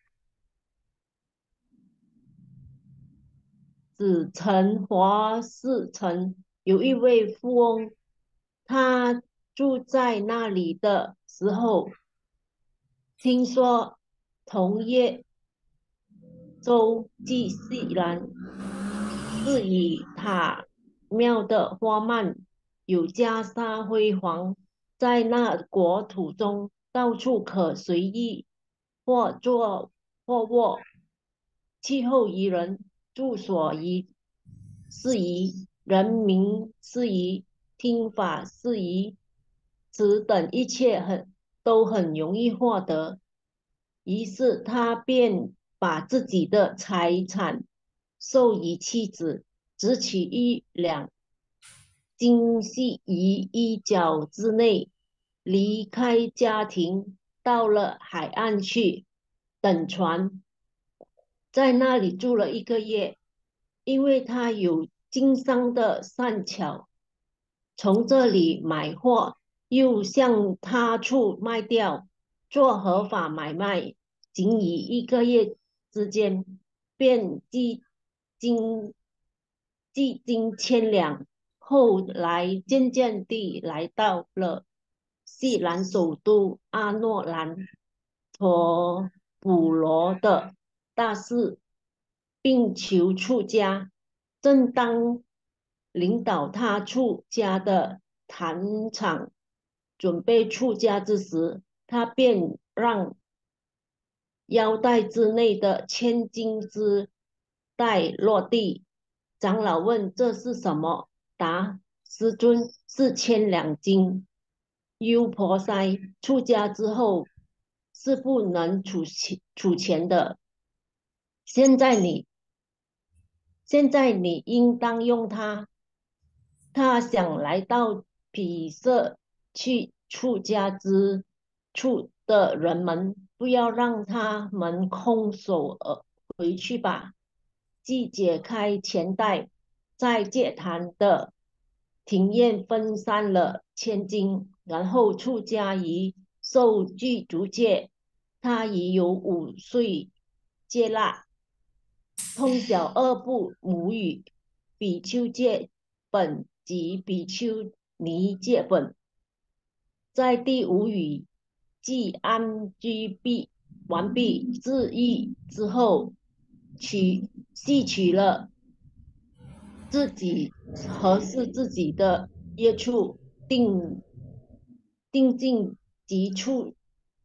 子城华氏城有一位富翁，他住在那里的时候，听说同叶州即西兰是以塔庙的花蔓有袈裟辉煌，在那国土中到处可随意或坐或卧，气候宜人，住所宜适宜，人民适宜，听法适宜，此等一切很都很容易获得。于是他便把自己的财产授予妻子，只取一两金细于一角之内，离开家庭，到了海岸去等船，在那里住了一个月。因为他有经商的善巧，从这里买货，又向他处卖掉，做合法买卖，仅以一个月之间，便积金积金千两。后来渐渐地来到了西兰首都阿诺兰陀普罗的大寺，并求出家。正当领导他出家的坛场准备出家之时，他便让腰带之内的千金之带落地。长老问这是什么？答：师尊，是千两金。优婆塞，出家之后是不能储钱储钱的。现在你现在你应当用它。他想来到毗舍去出家之处的人们，不要让他们空手而回去吧。即解开钱袋，在戒坛的庭院分散了千金，然后出家于受具足戒。他已有五岁戒腊，通晓二部母语、比丘戒本及比丘尼戒本。在第五语即安居毕完毕自缢之后，取吸取了自己合适自己的约处，定定境及处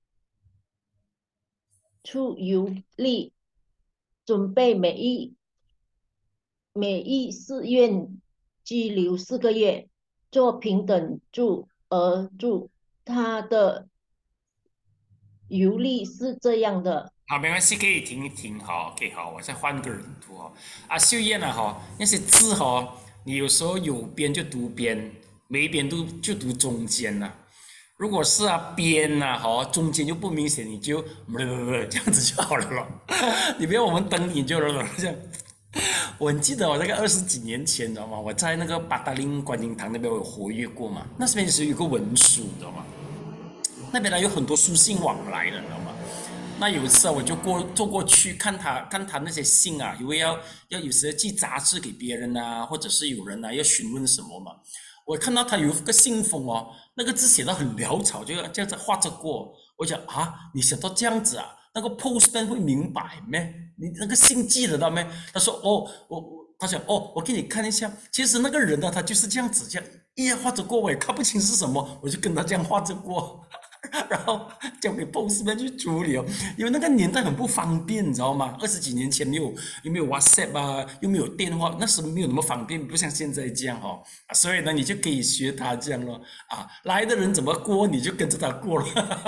处游历，准备每一每一寺院居留四个月，做平等住而住。他的游历是这样的。 好，没关系，可以停一停哈。OK， 好，我再换个人读哈。啊，秀燕啊哈，那些字哈，你有时候有边就读边，没边读就读中间呐、啊。如果是啊边呐、啊，哈，中间就不明显，你就不不不这样子就好了咯。你不要我们登你就了这样。我很记得我大概二十几年前，你知道吗？我在那个八达岭观音堂那边我有活跃过嘛。那边是有个文书，你知道吗？那边呢有很多书信往来的，你知道吗？ 那有一次啊，我就过坐过去看他看他那些信啊，因为要要有时寄杂志给别人啊，或者是有人啊要询问什么嘛。我看到他有一个信封哦，那个字写的很潦草，就这样子画着过。我讲啊，你想到这样子啊，那个 postman 会明白咩？你那个信寄得到咩？他说哦，我我他讲哦，我给你看一下，其实那个人呢，他就是这样子，这样一页画着过，我也看不清是什么，我就跟他这样画着过。然后交给 postman 去处理哦，因为那个年代很不方便，你知道吗？二十几年前没有又没有 WhatsApp 啊，又没有电话，那时候没有那么方便，不像现在这样哦。啊所以呢，你就可以学他这样咯，啊，来的人怎么过，你就跟着他过了。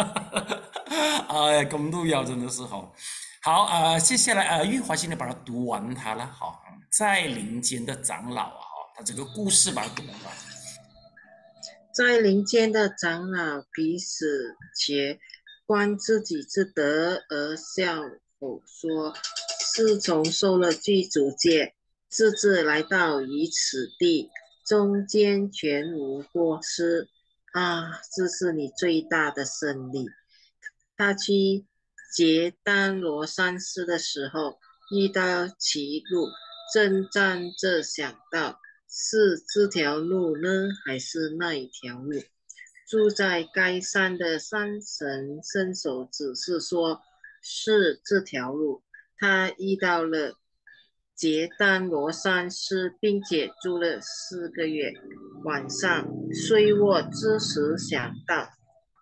哎，公路要真的是好，好啊、呃接下来啊、呃，玉华现在把它读完它了，好，在林间的长老啊，哈，他这个故事把它读完了。 在林间的长老彼此结观自己之德而笑口说：自从受了具足戒，自自来到于此地，中间全无过失啊！这是你最大的胜利。他去结丹罗山寺的时候，遇到歧路，正站着想到是这条路呢，还是那一条路？住在该山的山神伸手指示说，是这条路。他遇到了结丹罗山寺，并且住了四个月。晚上睡卧之时想到，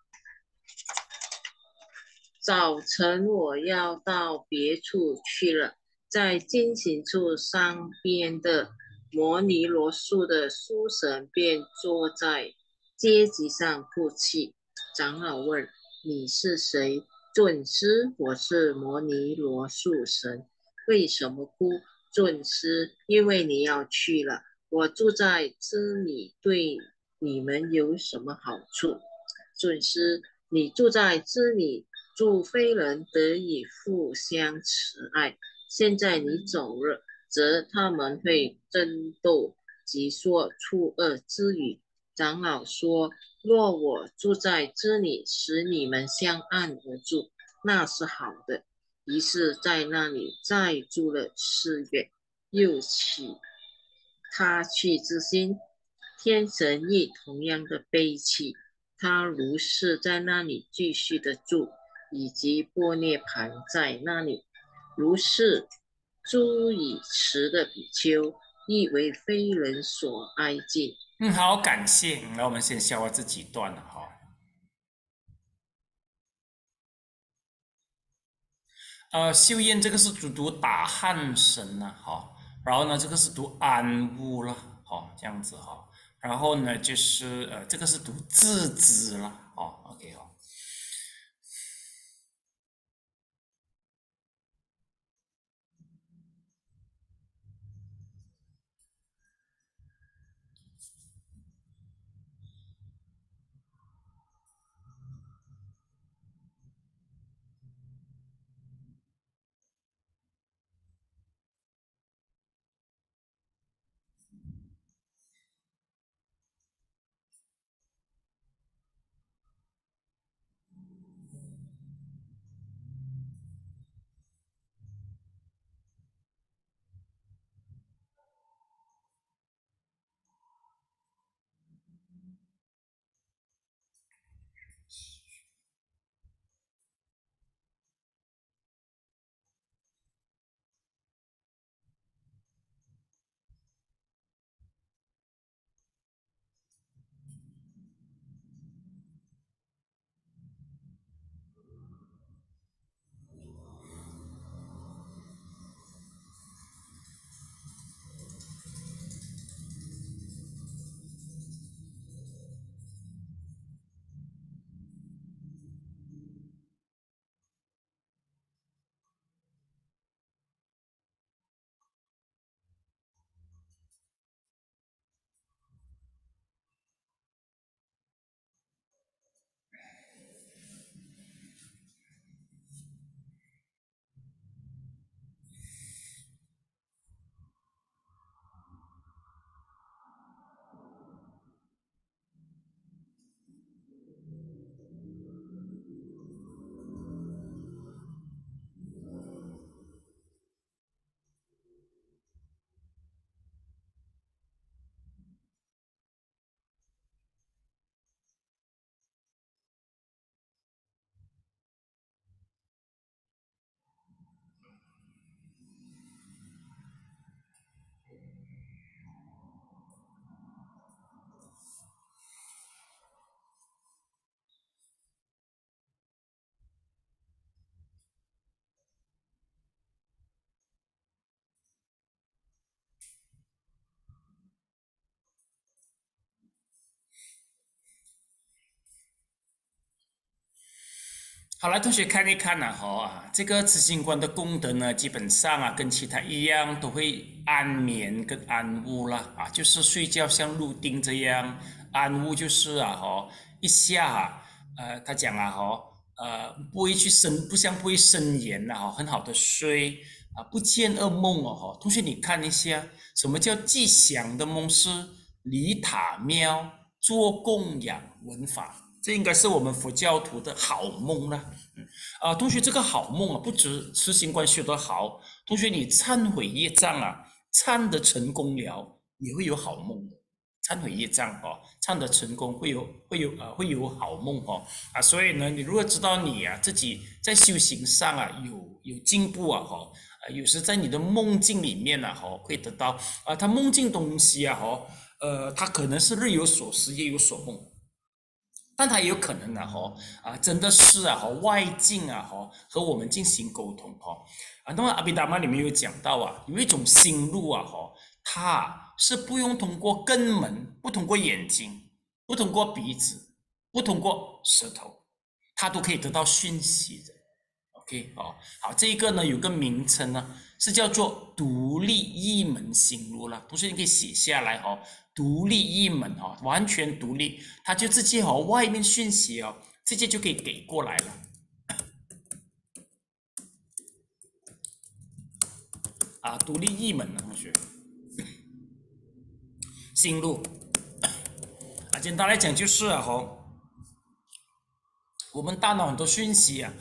早晨我要到别处去了，在进行处上边的摩尼罗树的书神便坐在阶级上哭泣。长老问：你是谁？准师：我是摩尼罗树神。为什么哭？准师：因为你要去了。我住在这里对你们有什么好处？准师：你住在这里，祝非人得以互相慈爱。现在你走了，则他们会争斗及说出恶之语。长老说：若我住在这里，使你们相安无住，那是好的。于是，在那里再住了四月，又起他去之心。天神亦同样的悲戚，他如是在那里继续的住，以及波涅盘在那里。如是，诸以慈的比丘亦为非人所哀敬。 嗯，好，感谢。那我们先消化这几段了哈。呃，秀燕这个是读读打汉神呐、哈，然后呢，这个是读安屋了，哈，这样子哈，然后呢，就是呃，这个是读自知了，哦，OK 哦。 好，来同学看一看呐、啊，哈啊，这个慈心观的功德呢，基本上啊，跟其他一样，都会安眠跟安卧啦，啊，就是睡觉像入定这样，安卧就是啊，哈，一下啊，呃，他讲啊，哈，呃，不会去深，不像不会深研呐，哈，很好的睡啊，不见噩梦哦，哈，同学你看一下，什么叫吉祥的梦是离塔庙做供养文法。这应该是我们佛教徒的好梦啦。嗯，啊，同学，这个好梦啊，不止慈心观修得好，同学你忏悔业障啊，忏得成功了，也会有好梦的。忏悔业障哦，忏得成功会有会有啊会有好梦哦啊，所以呢，你如果知道你啊自己在修行上啊有有进步啊哈啊，有时在你的梦境里面啊哈会得到啊，他梦境东西啊哈呃，他可能是日有所思夜有所梦。但它也有可能呢，哈啊，真的是啊，哈外境啊，哈和我们进行沟通，哈啊。那么阿毗达摩里面有讲到啊，有一种心路啊，哈，它是不用通过根门，不通过眼睛，不通过鼻子，不通过舌头，它都可以得到讯息的。OK， 哦，好，这一个呢有个名称呢，是叫做独立一门心路了。同学你可以写下来哦，独立一门哦，完全独立，它就直接哦外面讯息哦，直接就可以给过来了。啊，独立一门的同学，心路啊，简单来讲就是啊，哦，我们大脑很多讯息啊。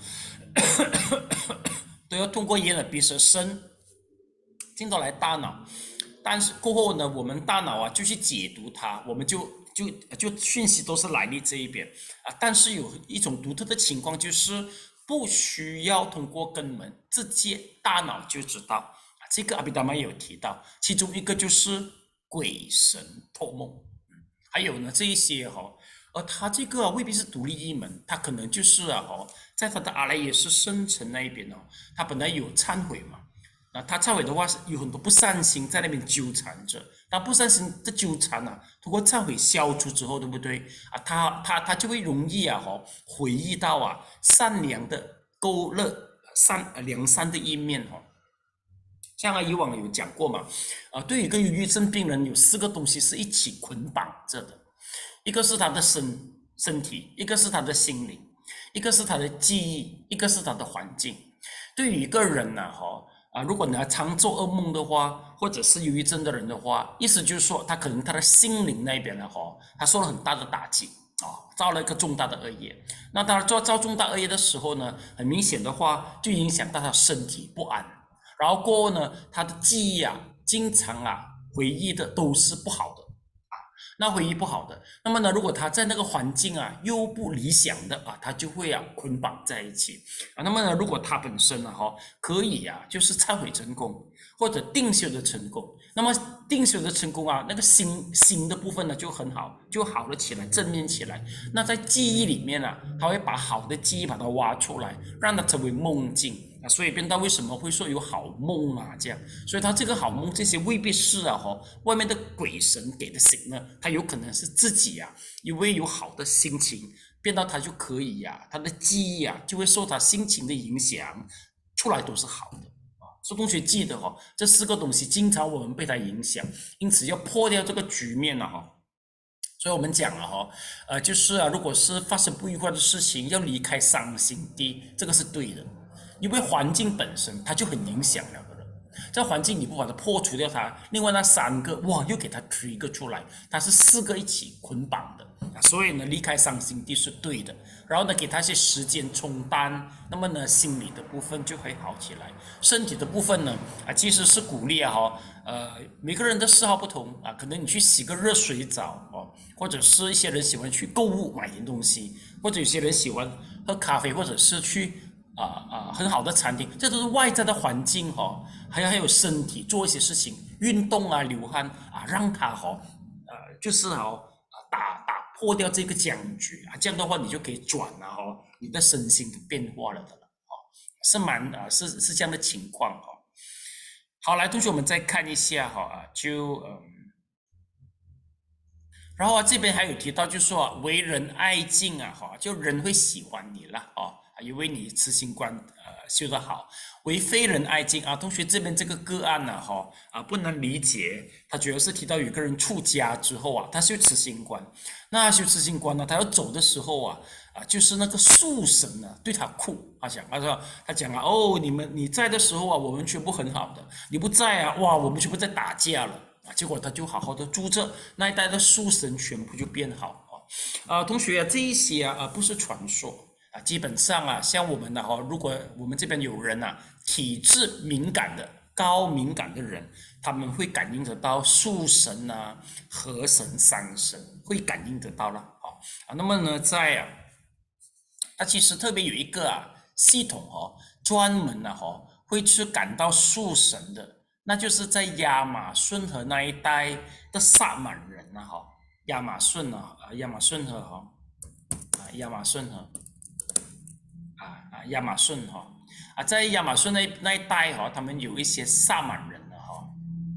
都要通过眼耳鼻舌身进到来大脑，但是过后呢，我们大脑啊就去解读它，我们就就就讯息都是来历这一边啊。但是有一种独特的情况，就是不需要通过根门，直接大脑就知道啊。这个阿毗达摩也有提到，其中一个就是鬼神托梦，还有呢这一些哈、哦。而他这个、啊、未必是独立一门，他可能就是啊，哦，在他的阿赖耶识生成那一边哦，他本来有忏悔嘛，啊，他忏悔的话是有很多不善心在那边纠缠着，那不善心的纠缠啊，通过忏悔消除之后，对不对啊？他他他就会容易啊，哦，回忆到啊善良的勾勒善良善的一面哦。像啊以往有讲过嘛，啊，对于一个忧郁症病人，有四个东西是一起捆绑着的。一个是他的身身体，一个是他的心灵，一个是他的记忆，一个是他的环境。对于一个人呢、啊，哈啊，如果你要常做噩梦的话，或者是忧郁症的人的话，意思就是说，他可能他的心灵那边呢，哈，他受了很大的打击啊，造了一个重大的恶业。那当然做造重大恶业的时候呢，很明显的话，就影响到他身体不安，然后过后呢，他的记忆啊，经常啊回忆的都是不好的。那回忆不好的，那么呢，如果他在那个环境啊又不理想的啊，他就会啊捆绑在一起啊。那么呢，如果他本身啊哈可以啊，就是忏悔成功或者定修的成功，那么定修的成功啊，那个心心的部分呢就很好，就好了起来，正面起来。那在记忆里面啊，他会把好的记忆把它挖出来，让它成为梦境。所以变到为什么会说有好梦啊？这样，所以他这个好梦，这些未必是啊，哈，外面的鬼神给的醒呢，他有可能是自己啊，因为有好的心情，变到他就可以呀、啊，他的记忆啊，就会受他心情的影响，出来都是好的啊。所以同学记得哈、哦，这四个东西经常我们被它影响，因此要破掉这个局面了、啊、哈。所以我们讲了哈，呃，就是啊，如果是发生不愉快的事情，要离开伤心地，这个是对的。因为环境本身它就很影响两个人，在环境你不把它破除掉它，另外那三个哇又给它推一个出来，它是四个一起捆绑的，所以呢离开伤心地是对的，然后呢给它一些时间冲淡，那么呢心理的部分就会好起来，身体的部分呢啊其实是鼓励啊哈，呃每个人的嗜好不同啊，可能你去洗个热水澡哦，或者是一些人喜欢去购物买点东西，或者有些人喜欢喝咖啡，或者是去。啊啊，很好的餐厅，这都是外在的环境哦，还有还有身体做一些事情，运动啊，流汗啊，让它哦，呃，就是哦，打打破掉这个僵局啊，这样的话你就可以转了哦，你的身心的变化了的了哦，是蛮啊，是是这样的情况哦。好，来同学我们再看一下哈啊，就嗯，然后啊这边还有提到，就是说为人爱敬啊哈，就人会喜欢你了哦。 啊，因为你慈心观呃修得好，为非人爱敬啊。同学这边这个个案呢，哈啊不能理解，他主要是提到有个人出家之后啊，他修慈心观，那修慈心观呢，他要走的时候啊啊，就是那个树神呢对他哭，他讲他说他讲啊，哦，你们你在的时候啊，我们全部很好的，你不在啊，哇，我们全部在打架了啊，结果他就好好的住着，那一带的树神全部就变好。啊，同学啊，这一些啊，呃，不是传说啊，基本上啊，像我们的哈，如果我们这边有人啊，体质敏感的、高敏感的人，他们会感应得到树神啊、河神、山神，会感应得到了，好啊。那么呢，在啊，它其实特别有一个啊系统哦，专门呢哈，会去感到树神的，那就是在亚马逊河那一带的萨满人啊哈。亚马逊啊，啊，亚马逊河哈，啊，亚马逊河，啊啊，亚马逊哈，啊，在亚马逊那那一带哈，他们有一些萨满人的哈，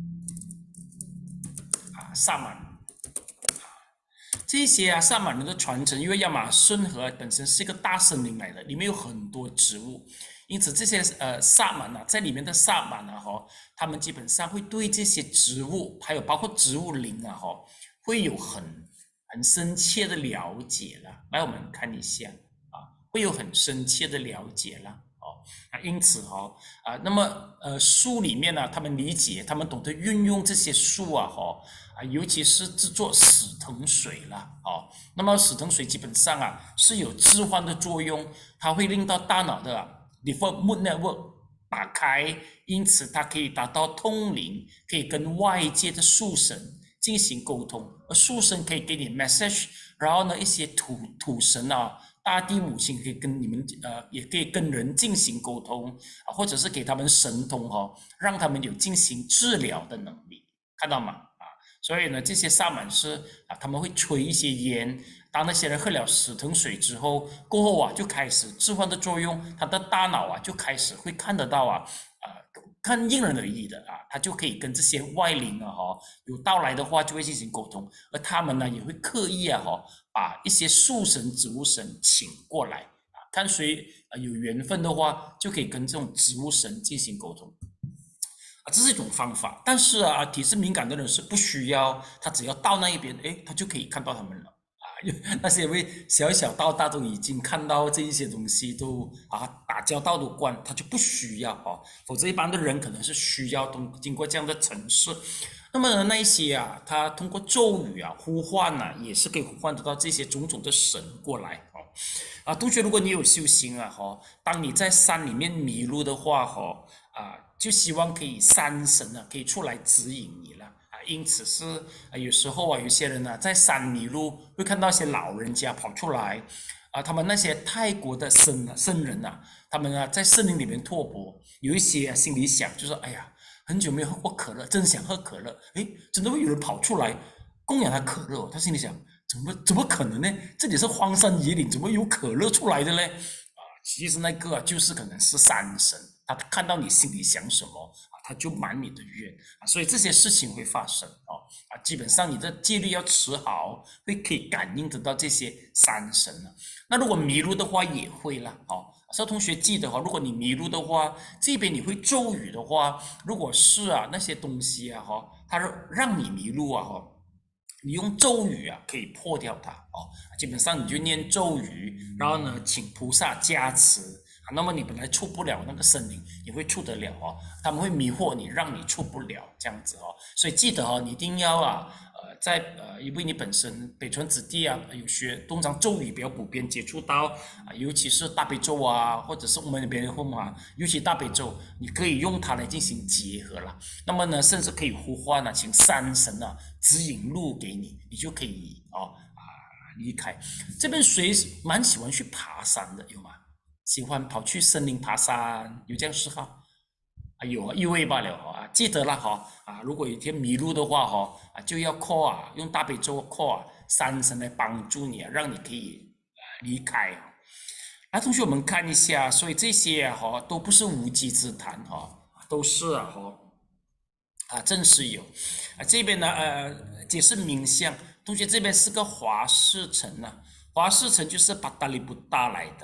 啊，萨满，啊，这些啊萨满人的传承，因为亚马逊河本身是一个大森林来的，里面有很多植物，因此这些呃萨满啊，在里面的萨满啊哈，他们基本上会对这些植物，还有包括植物灵啊哈。会有很很深切的了解了，来我们看一下啊，会有很深切的了解了哦啊，因此哈、哦、啊，那么呃书里面呢、啊，他们理解，他们懂得运用这些树啊哈啊，尤其是制作死藤水了哦，那么死藤水基本上啊是有置换的作用，它会令到大脑的、啊、default mode network 打开，因此它可以达到通灵，可以跟外界的树神进行沟通，而树神可以给你 message， 然后呢，一些土土神啊，大地母亲可以跟你们呃，也可以跟人进行沟通啊，或者是给他们神通哦，让他们有进行治疗的能力，看到吗？啊，所以呢，这些萨满师啊，他们会吹一些烟，当那些人喝了死藤水之后，过后啊，就开始置换的作用，他的大脑啊，就开始会看得到啊。啊，看因人而异的啊，他就可以跟这些外灵啊哈有到来的话，就会进行沟通，而他们呢也会刻意啊哈把一些树神、植物神请过来啊，看谁啊有缘分的话，就可以跟这种植物神进行沟通啊，这是一种方法。但是啊，体质敏感的人是不需要，他只要到那一边，哎，他就可以看到他们了。那些位小小到大都已经看到这一些东西都啊打交道都惯，他就不需要哦，否则一般的人可能是需要通经过这样的程式。那么那一些啊，他通过咒语啊呼唤啊，也是可以呼唤得到这些种种的神过来哦。啊，同学，如果你有修行啊哈，当你在山里面迷路的话哈啊，就希望可以山神啊可以出来指引你了。因此是啊，有时候啊，有些人呢、啊、在山迷路，会看到一些老人家跑出来，啊，他们那些泰国的僧啊僧人啊，他们啊在森林里面拓扑，有一些、啊、心里想，就说哎呀，很久没有喝过可乐，真想喝可乐，哎，真的会有人跑出来供养他可乐、哦，他心里想，怎么怎么可能呢？这里是荒山野岭，怎么有可乐出来的呢？啊，其实那个、啊、就是可能是山神，他看到你心里想什么。他就满你的愿啊，所以这些事情会发生哦啊，基本上你的戒律要持好，会可以感应得到这些山神了。那如果迷路的话也会啦，哦，所以同学记得哈、哦，如果你迷路的话，这边你会咒语的话，如果是啊那些东西啊哈，它让你迷路啊哈，你用咒语啊可以破掉它哦，基本上你就念咒语，然后呢请菩萨加持。那么你本来出不了那个森林，也会出得了哦。他们会迷惑你，让你出不了这样子哦。所以记得哦，你一定要啊，呃，在呃，因为你本身北传子弟啊，有学通常咒语比较普遍接触到啊，尤其是大悲咒啊，或者是我们那边的话，尤其大悲咒，你可以用它来进行结合了。那么呢，甚至可以呼唤啊，请山神啊指引路给你，你就可以哦啊离开。这边谁蛮喜欢去爬山的，有吗？喜欢跑去森林爬山，有这样嗜好啊？有啊，一位罢了啊！记得了哈啊！如果有一天迷路的话哈啊，就要 call 啊，用大悲咒 call 啊，山神来帮助你啊，让你可以啊离开啊。来，同学们看一下，所以这些啊哈都不是无稽之谈哈，都是啊哈啊，正是有啊。这边呢呃解释冥想，同学这边是个华氏城啊，华氏城就是巴达里布达来的。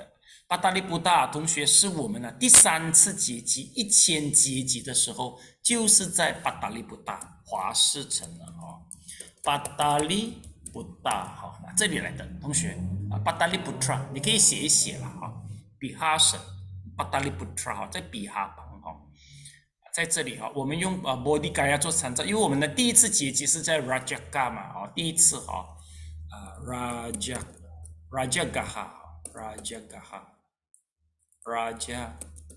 巴达利布达同学是我们的第三次结集一千结集的时候，就是在巴达利布达华氏城了哦。巴达利布达哈，这里来的同学啊，巴达利布特你可以写一写了哈。比哈省巴达利布特哈，在比哈旁哈，在这里哈，我们用呃波迪嘎亚做参照，因为我们的第一次结集是在 Rajaga 嘛哦，第一次哈啊 Raja Rajagaha Rajagaha Raja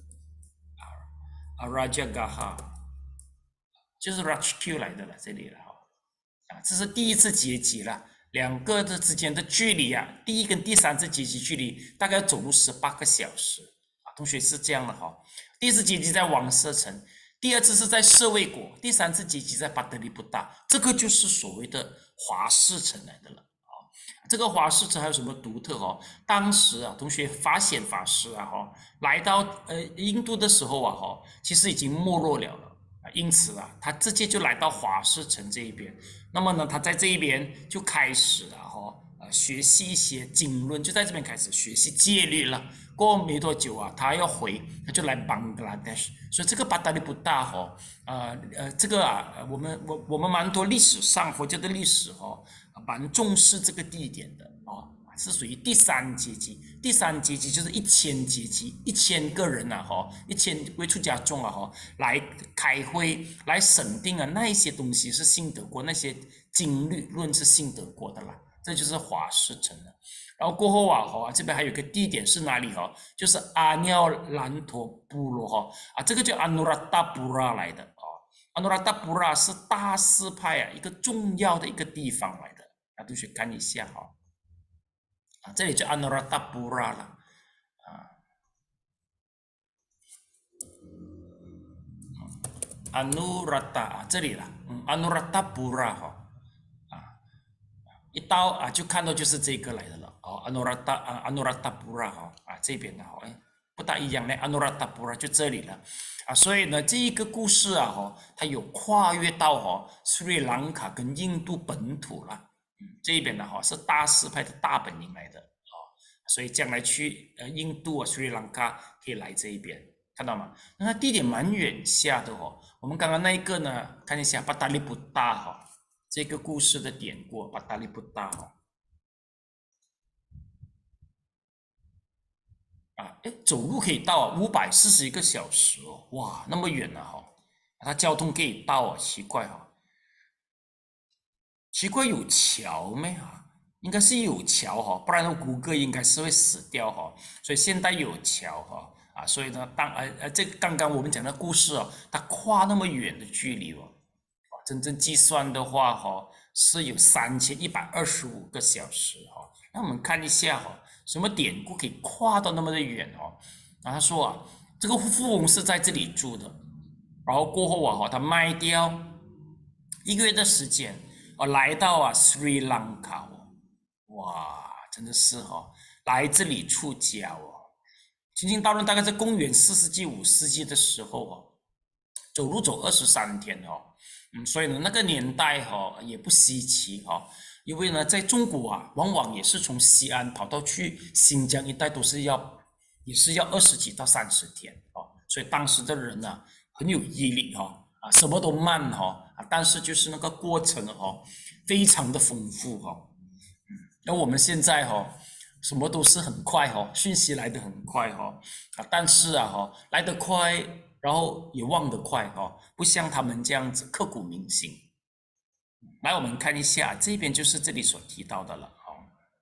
啊 Rajagaha 就是 Rajku 来的了，这里了哈啊，这是第一次结集了。两个的之间的距离啊，第一跟第三次结集距离大概要走路十八个小时啊。同学是这样的哈、哦，第一次结集在王舍城，第二次是在舍卫国，第三次结集在巴德利布达，这个就是所谓的华氏城来的了啊。这个华氏城还有什么独特哦？当时啊，同学法显法师啊哈，来到呃印度的时候啊哈，其实已经没落了了。因此啊，他直接就来到华氏城这一边。那么呢，他在这一边就开始了哈，呃，学习一些经论，就在这边开始学习戒律了。过没多久啊，他要回，他就来邦格拉德什。所以这个巴达利布达哈，呃呃，这个啊，我们我我们蛮多历史上佛教的历史哈，蛮重视这个地点的啊。是属于第三阶级，第三阶级就是一千阶级，一千个人啊，哈，一千位出家众啊，哈，来开会来审定啊，那一些东西是信得过，那些经律论是信得过的啦，这就是华氏城了。然后过后啊，哈，这边还有个地点是哪里哈？就是阿廖兰陀部落哈，啊，这个叫阿努拉达布拉来的啊，阿努拉达布拉是大师派啊一个重要的一个地方来的，啊，同学看一下哈。啊，这里就 Anuradhapura 了，啊 ，Anuradha 啊，这里了，嗯 ，Anuradhapura 哈，啊，一到啊就看到就是这个来的了，哦 ，Anuradha 啊 ，Anuradhapura 哈，啊这边的哈，哎，不大一样呢 ，Anuradhapura 就这里了，啊，所以呢这一个故事啊哈，它有跨越到哈斯里兰卡跟印度本土了。嗯，这边的哈是大师派的大本营来的啊、哦，所以将来去呃印度啊、斯里兰卡可以来这一边，看到吗？那地点蛮远下的哦。我们刚刚那一个呢，看一下巴达利布达哈、哦，这个故事的典故，巴达利布达哈、哦，啊，哎，走路可以到五百四十一个小时哦，哇，那么远了哈、哦，它交通可以到啊，奇怪哈、哦。奇怪，有桥没啊？应该是有桥哈，不然的谷歌应该是会死掉哈。所以现在有桥哈啊，所以呢，当呃呃，这刚刚我们讲的故事哦，它跨那么远的距离哦，真正计算的话哈，是有三千一百二十五个小时哈。那我们看一下哈，什么典故可以跨到那么的远哦？然后他说啊，这个富翁是在这里住的，然后过后啊哈，他卖掉一个月的时间。哦，来到啊斯里兰卡哦，哇，真的是哈、哦，来这里出家哦。清净道论大概在公元四世纪、五世纪的时候哦，走路走二十三天哦，嗯，所以呢，那个年代哈、哦、也不稀奇哈、哦，因为呢，在中国啊，往往也是从西安跑到去新疆一带，都是要也是要二十几到三十天哦，所以当时的人呢、啊、很有毅力哈、哦。啊，什么都慢哈、哦，啊，但是就是那个过程哦，非常的丰富哈、哦，嗯，那我们现在哈、哦，什么都是很快哈、哦，讯息来得很快哈、哦，啊，但是啊哈、哦，来得快，然后也忘得快哈、哦，不像他们这样子刻骨铭心。来，我们看一下这边就是这里所提到的了哈、哦。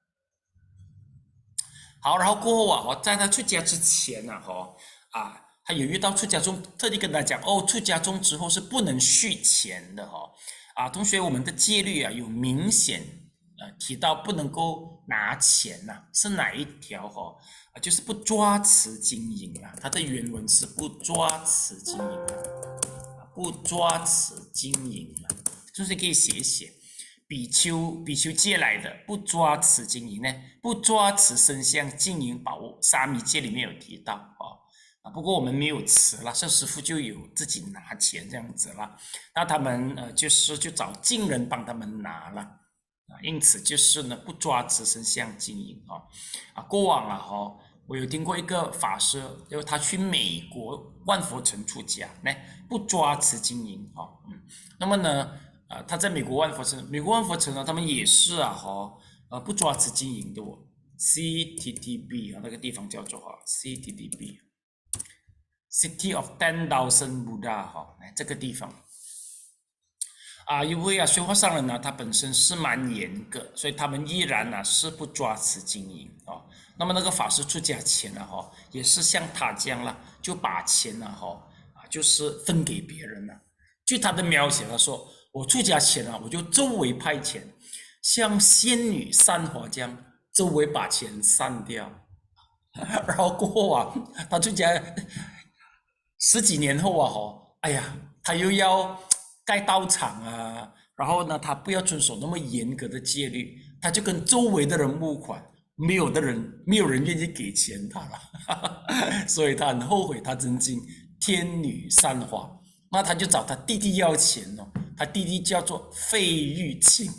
好，然后过后啊，我在他出家之前呢、啊，哈啊。他有遇到出家众，特地跟他讲哦，出家众之后是不能续钱的哈、哦、啊，同学，我们的戒律啊有明显呃提到不能够拿钱呐、啊，是哪一条哈、哦、啊？就是不抓持经营啊，它的原文是不抓持经营啊，不抓持经营啊，就是可以写一写，比丘比丘戒来的不抓持经营呢，不抓持身相经营宝物，沙弥戒里面有提到哦。不过我们没有持了，这师父就有自己拿钱这样子了。那他们呃就是就找近人帮他们拿了啊，因此就是呢不抓持身相经营啊啊，过往啊哈我有听过一个法师，就他去美国万佛城出家，来不抓持金银哈、哦，嗯，那么呢，呃，他在美国万佛城，美国万佛城呢，他们也是啊哈、哦，呃，不抓持金银的哦 ，C T T B 啊，那个地方叫做哈 C T T B。City of Ten Thousand Buddha 哈，来这个地方啊，因为啊，水化上人呢，他本身是蛮严格，所以他们依然呢是不抓持金银啊。那么那个法师出家前呢，哈，也是像他这样啦，就把钱呢，哈啊，就是分给别人了。据他的描写，他说我出家前啊，我就周围派遣，像仙女散花这样，周围把钱散掉，然后过后啊，他出家。十几年后啊，哈，哎呀，他又要盖道场啊，然后呢，他不要遵守那么严格的戒律，他就跟周围的人募款，没有的人，没有人愿意给钱他了，所以他很后悔，他曾经天女散花，那他就找他弟弟要钱哦，他弟弟叫做费玉清，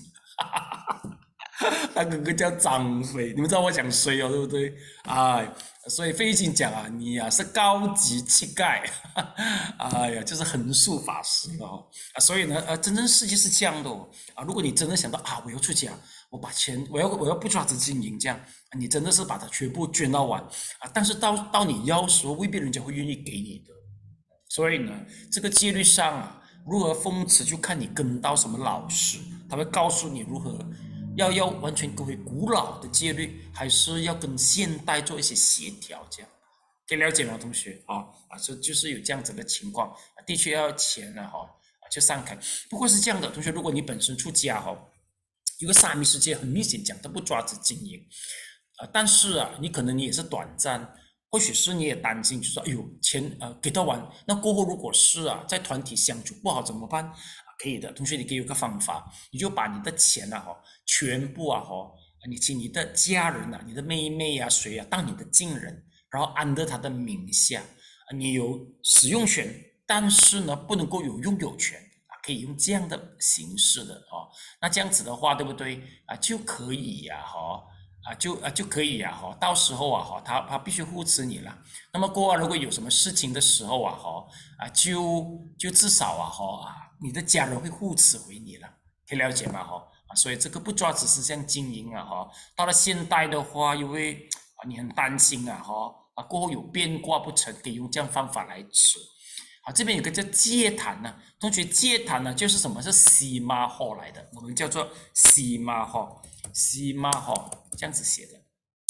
他哥哥叫张飞，你们知道我讲谁哦，对不对？哎。所以费玉清讲啊，你啊是高级乞丐，哎呀，就是横竖法师哦啊，所以呢，呃，真正世界是这样的哦啊，如果你真的想到啊，我要出家，我把钱，我要我要不抓持金银这样，你真的是把它全部捐到完啊，但是到到你要时候，未必人家会愿意给你的，所以呢，这个戒律上啊，如何奉持就看你跟到什么老师，他会告诉你如何。要要完全跟回古老的戒律，还是要跟现代做一些协调？这样可以了解吗，同学？啊啊，这就是有这样子的情况，的确要钱了哈，啊，就散开。不过是这样的，同学，如果你本身出家哈，一个沙弥世界很明显讲，他不抓持金银，啊，但是啊，你可能你也是短暂，或许是你也担心，就说哎呦钱呃给到完，那过后如果是啊在团体相处不好怎么办？可以的，同学，你可以有个方法，你就把你的钱啊，哈，全部啊，哈，你请你的家人啊，你的妹妹啊，谁啊，当你的近人，然后安得他的名下，你有使用权，但是呢，不能够有拥有权啊，可以用这样的形式的哦，那这样子的话，对不对啊？就可以呀，哈。啊，就啊就可以呀，哈，到时候啊，哈，他他必须护持你了。那么过后如果有什么事情的时候啊，哈，啊就就至少啊，哈啊，你的家人会护持回你了，可以了解吗？哈啊，所以这个不抓只是这样经营啊，哈，到了现代的话，因为啊你很担心啊，哈啊过后有变卦不成，可以用这样方法来持。好，这边有个叫戒坛呢，同学，戒坛呢就是什么？是西马号来的，我们叫做西马号，西马号这样子写的。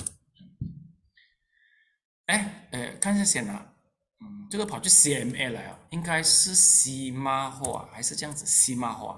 哎，呃，看一下先啊，嗯，这个跑去 C M A 来啊，应该是西马号啊，还是这样子西马号啊？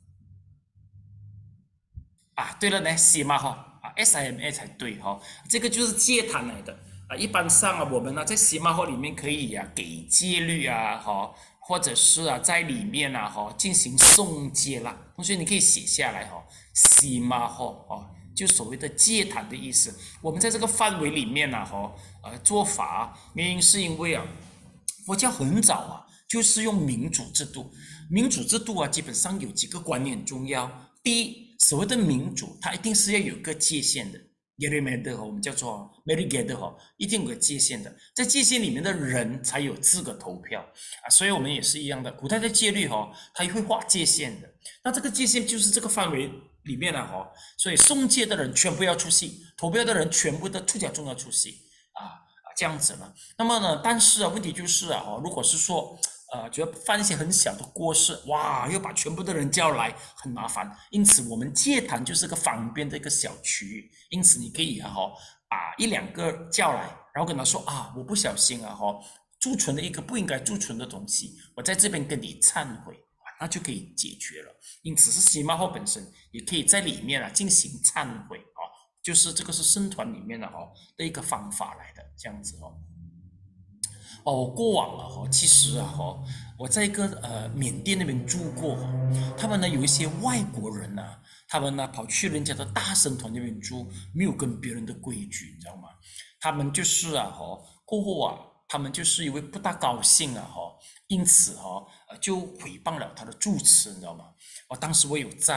啊，对了呢，西马号啊 ，S I M A 才对哈、哦，这个就是戒坛来的。啊，一般上啊，我们呢在西马号里面可以啊给戒律啊，哈，或者是啊在里面啊，哈进行诵戒啦。同学你可以写下来哈，西马号啊，就所谓的戒坛的意思。我们在这个范围里面呢，哈，呃做法原因是因为啊，佛教很早啊就是用民主制度，民主制度啊基本上有几个观念很重要。第一，所谓的民主，它一定是要有个界限的。Gerrymander 我们叫做 Gerrymander 哈，一定有个界限的，在界限里面的人才有资格投票啊，所以我们也是一样的，古代的戒律哈，它也会画界限的，那这个界限就是这个范围里面了哈，所以诵戒的人全部要出席，投票的人全部的出家众要出席啊啊这样子了。那么呢，但是啊，问题就是啊，如果是说呃，觉得犯一些很小的过失，哇，又把全部的人叫来，很麻烦。因此，我们戒坛就是个方便的一个小区域。因此，你可以啊，哈，把一两个叫来，然后跟他说啊，我不小心啊，哈，贮存了一个不应该贮存的东西，我在这边跟你忏悔，那就可以解决了。因此，是西马号本身也可以在里面啊进行忏悔啊，就是这个是僧团里面的哈的一个方法来的，这样子哦。哦，我过往了哈，其实啊哈，我在一个呃缅甸那边住过，他们呢有一些外国人呐、啊，他们呢跑去人家的大僧团那边住，没有跟别人的规矩，你知道吗？他们就是啊哈，过后啊，他们就是因为不大高兴啊哈，因此哈、啊，就诽谤了他的住持，你知道吗？哦，当时我有在哦，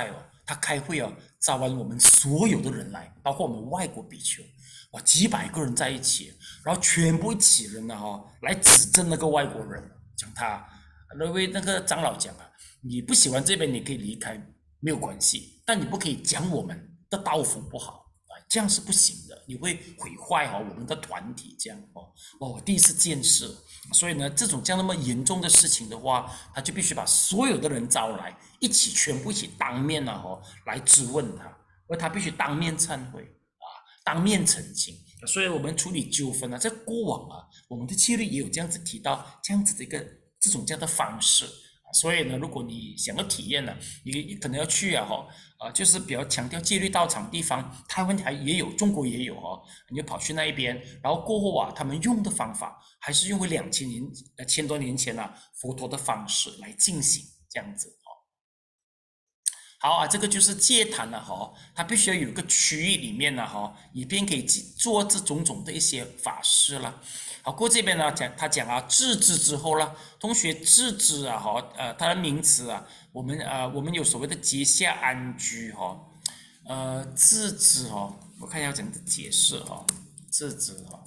他开会啊，招完我们所有的人来，包括我们外国比丘，哇，几百个人在一起，然后全部一起人呢、啊、哈，来指证那个外国人，讲他，因为那个长老讲啊，你不喜欢这边你可以离开，没有关系，但你不可以讲我们的道服不好。这样是不行的，你会毁坏哦我们的团体，这样哦哦，我第一次见识，所以呢，这种这样那么严重的事情的话，他就必须把所有的人招来，一起全部一起当面啊哦来质问他，而他必须当面忏悔啊，当面澄清。所以我们处理纠纷啊，在过往啊，我们的戒律也有这样子提到这样子的一个这种这样的方式。所以呢，如果你想要体验呢、啊，你你可能要去啊，哈，呃，就是比较强调戒律道场地方，台湾还也有，中国也有哦，你就跑去那一边，然后过后啊，他们用的方法还是用回两千年、呃千多年前啊佛陀的方式来进行这样子哦。好啊，这个就是戒坛了哈，它必须要有一个区域里面呢哈，以便可以做这种种的一些法事了。好，过这边呢讲他讲啊，自知之后了，同学自知啊哈，呃，它的名词啊，我们呃我们有所谓的结下安居哈，呃，自知哈，我看一下怎么解释哈，自知哈，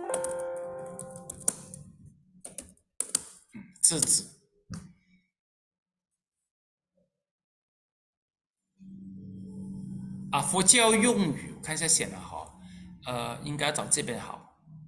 嗯，自知。啊，佛教用语我看一下写了哈，呃，应该找这边好。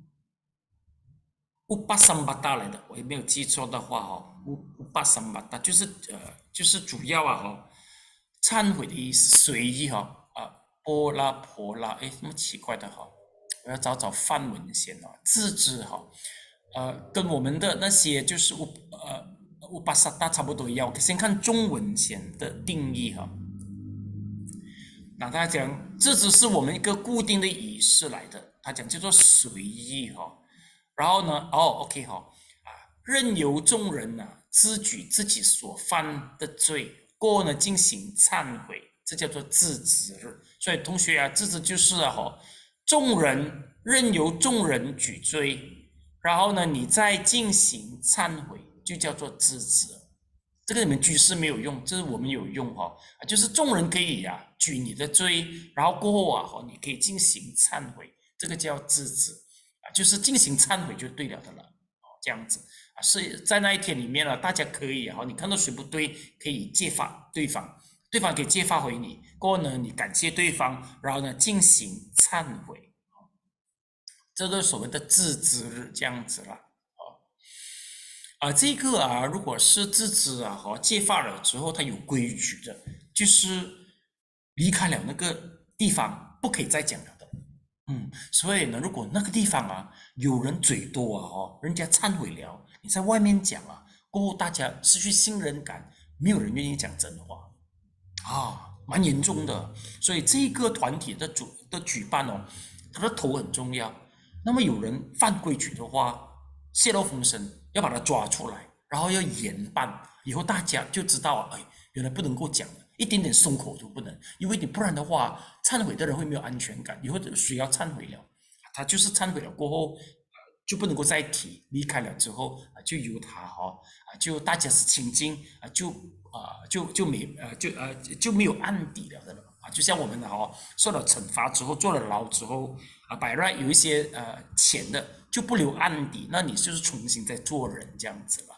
乌巴桑巴达来的，我也没有记错的话哈，乌乌巴桑巴达就是呃就是主要啊哈，忏悔的意思，随意哈啊，波拉婆拉，哎，那么奇怪的哈，我要找找梵文先啊，自知哈，呃，跟我们的那些就是乌呃乌巴萨达差不多一样，先看中文先的定义哈。那他讲，这只是我们一个固定的仪式来的，他讲叫做随意哈。然后呢，哦 ，OK 哈，啊，任由众人呢、啊、自举自己所犯的罪，过后呢进行忏悔，这叫做自知日。所以同学啊，自知就是啊哈，众人任由众人举罪，然后呢你再进行忏悔，就叫做自知。这个你们居士没有用，这是我们有用哈、啊，就是众人可以啊举你的罪，然后过后啊哈，你可以进行忏悔，这个叫自知。就是进行忏悔就对了的了，哦，这样子啊，是在那一天里面呢，大家可以啊，你看到谁不对，可以揭发对方，对方可以揭发回你，过后呢，你感谢对方，然后呢进行忏悔，这个所谓的自知日这样子了，哦，啊，这个啊，如果是自知啊，和揭发了之后，它有规矩的，就是离开了那个地方，不可以再讲了。嗯，所以呢，如果那个地方啊有人嘴多啊，哦，人家忏悔了，你在外面讲啊，过后大家失去信任感，没有人愿意讲真话啊，蛮严重的。所以这个团体的主的举办哦，它的头很重要。那么有人犯规矩的话，泄露风声，要把他抓出来，然后要严办，以后大家就知道啊，哎，原来不能够讲了。一点点松口都不能，因为你不然的话，忏悔的人会没有安全感。以后谁要忏悔了，他就是忏悔了过后，呃、就不能够再提。离开了之后啊，就由他哈啊，就大家是清净啊，就啊就就没呃就呃就没有案底了的了啊。就像我们哈受了惩罚之后，坐了牢之后啊，百来有一些呃浅的就不留案底，那你就是重新再做人这样子了。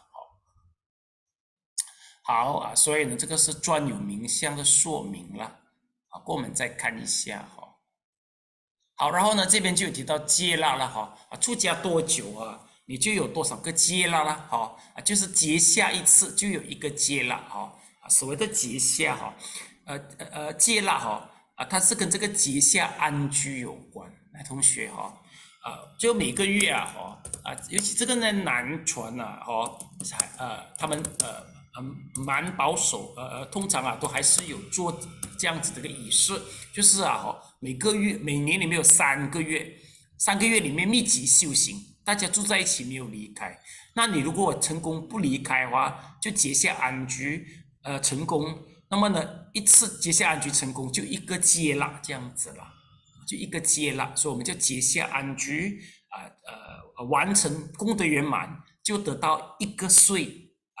好啊，所以呢，这个是专有名相的说明了啊。过我们再看一下哈。好，然后呢，这边就有提到戒腊了哈啊，出家多久啊，你就有多少个戒腊了哈啊，就是节下一次就有一个戒腊哈啊。所谓的节下哈，呃呃戒腊哈啊，它是跟这个节下安居有关。来，同学哈啊，就每个月啊哈啊，尤其这个呢南传啊哈，呃他们呃。嗯，蛮保守，呃呃，通常啊都还是有做这样子的一个仪式，就是啊，哈，每个月每年里面有三个月，三个月里面密集修行，大家住在一起没有离开。那你如果成功不离开的话，就结下安居，呃，成功，那么呢一次结下安居成功就一个戒腊这样子了，就一个戒腊，所以我们就结下安居啊，呃，呃，完成功德圆满，就得到一个岁。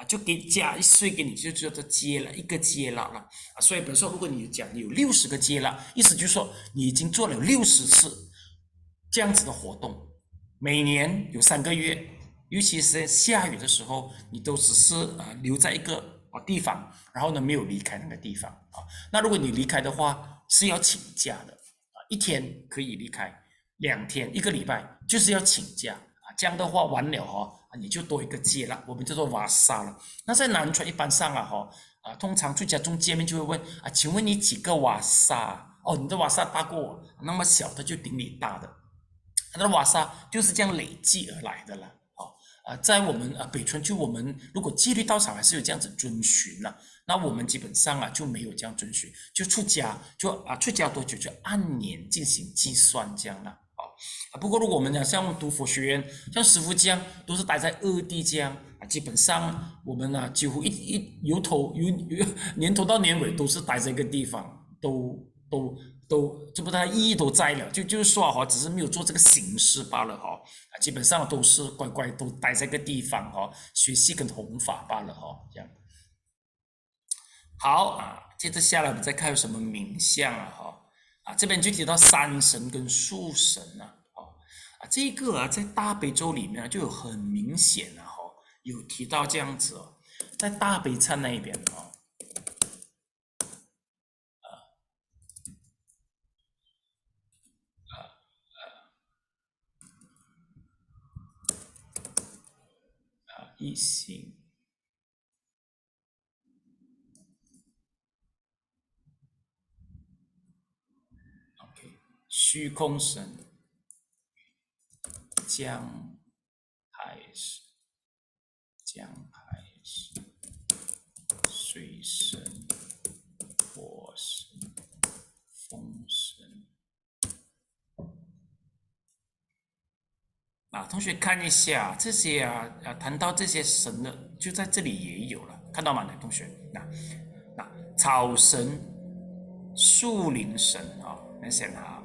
啊，就给加一岁给你，就叫做接了一个接了了啊。所以比如说，如果你讲你有六十个接了，意思就是说你已经做了六十次这样子的活动，每年有三个月，尤其是下雨的时候，你都只是啊留在一个啊地方，然后呢没有离开那个地方啊。那如果你离开的话，是要请假的啊，一天可以离开，两天一个礼拜就是要请假啊。这样的话完了哈、啊，你就多一个节了，我们叫做瓦萨了。那在南传一般上啊哈啊，通常出家中见面就会问啊，请问你几个瓦萨？哦，你的瓦萨大过我，那么小的就顶你大的。它的瓦萨就是这样累积而来的了，啊、哦呃、在我们啊、呃、北村就我们如果纪律道场还是有这样子遵循了，那我们基本上啊就没有这样遵循，就出家就啊出家多久就按年进行计算这样了，啊、哦、不过如果我们讲像读佛学院，像师父这样都是待在二地这样啊，基本上我们呢、啊、几乎一一由头由由年头到年尾都是待在一个地方，都都。都这不它意义都在了，就就是说哈，只是没有做这个形式罢了哈，啊，基本上都是乖乖都待在个地方哈，学习跟弘法罢了哈，这样。好啊，接着下来我们再看有什么名相啊哈，啊这边就提到山神跟树神啊，啊这个啊在大悲咒里面就有很明显啊哈，有提到这样子哦，在大悲忏那一边哦。一心 ，OK， 虚空神、江海神、江海神、水神、火神、风神。啊，同学看一下这些啊，啊，谈到这些神的，就在这里也有了，看到吗？呢，同学，那那草神、树林神啊，那些啊，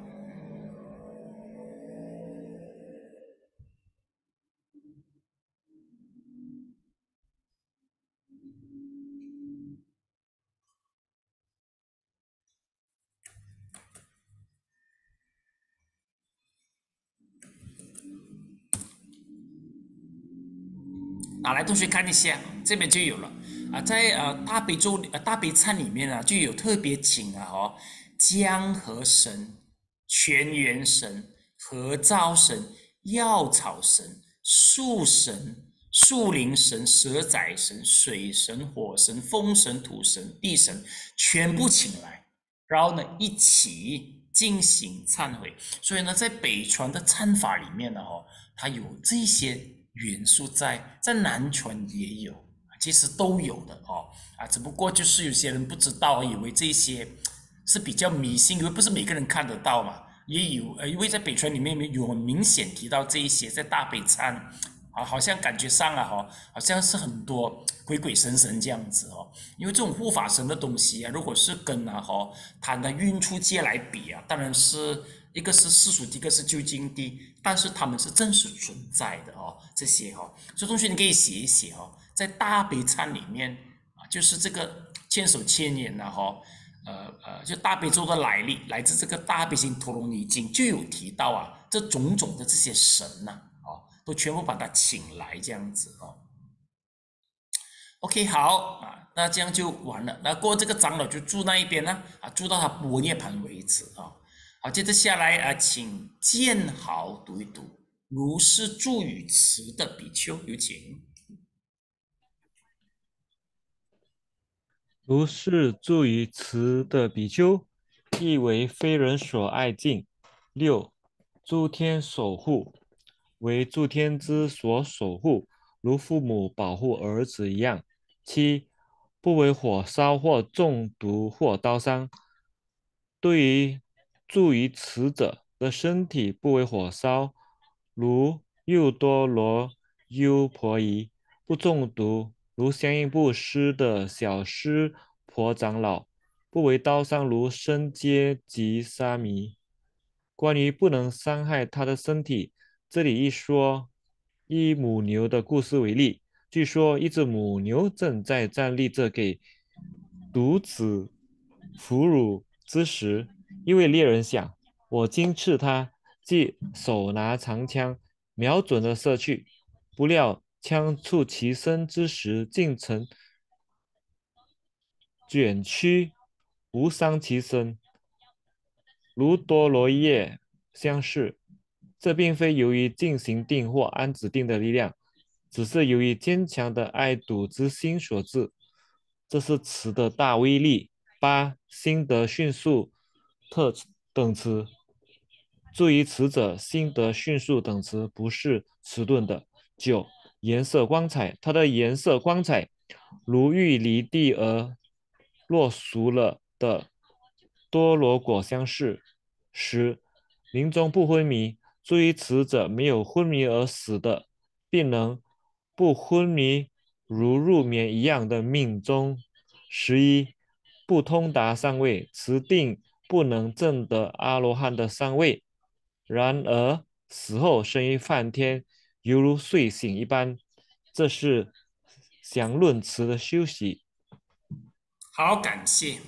啊，来，同学看一下，这边就有了啊，在呃大悲咒呃大悲忏里面啊，就有特别请啊哦，江河神、泉源神、合灶神、药草神、树神、树林神、蛇仔神、水神、火神、风神、土神、地神，全部请来，然后呢一起进行忏悔。所以呢，在北传的忏法里面呢，哦，它有这些元素在，在南传也有，其实都有的哦啊，只不过就是有些人不知道，以为这些是比较迷信，因为不是每个人看得到嘛。也有呃，因为在北传里面有很明显提到这一些，在大悲忏啊，好像感觉上啊哈，好像是很多鬼鬼神神这样子哦。因为这种护法神的东西啊，如果是跟啊哈它的运出界来比啊，当然是一个是世俗地，一个是究竟地，但是他们是真实存在的哦，这些哦，所以同学你可以写一写哦，在大悲忏里面啊，就是这个千手千眼啊哈。呃呃，就大悲咒的来历，来自这个大悲心陀罗尼经就有提到啊，这种种的这些神呐、啊，哦，都全部把它请来这样子哦。OK， 好啊，那这样就完了。那过这个长老就住那一边呢，啊，住到他波涅盘为止啊。好，接着下来啊，请建豪读一读如是住语词的比丘，有请。 如是住于此的比丘，亦为非人所爱敬。六，诸天守护，为诸天之所守护，如父母保护儿子一样。七，不为火烧或中毒或刀伤。对于住于此者的身体不为火烧，如幼多罗优婆夷，不中毒，如相应布施的小施婆长老，不为刀伤，如生阶及沙弥。关于不能伤害他的身体，这里一说以母牛的故事为例， 据说一只母牛正在站立着给犊子哺乳之时，一位猎人想：我今刺它，即手拿长枪，瞄准了射去。不料枪触其身之时，竟成卷曲，无伤其身，如多罗叶相似。这并非由于进行定或安指定的力量，只是由于坚强的爱赌之心所致。这是词的大威力。八、心得迅速特等词。注意词者心得迅速等词不是迟钝的。九、颜色光彩，它的颜色光彩，如欲离地而落熟了的多罗果相似。十、临终不昏迷，注意词者没有昏迷而死的，并能不昏迷如入眠一样的命中。十一、不通达上位，持定不能证得阿罗汉的上位，然而死后生于梵天，犹如睡醒一般。这是详论词的修习。 好，感谢。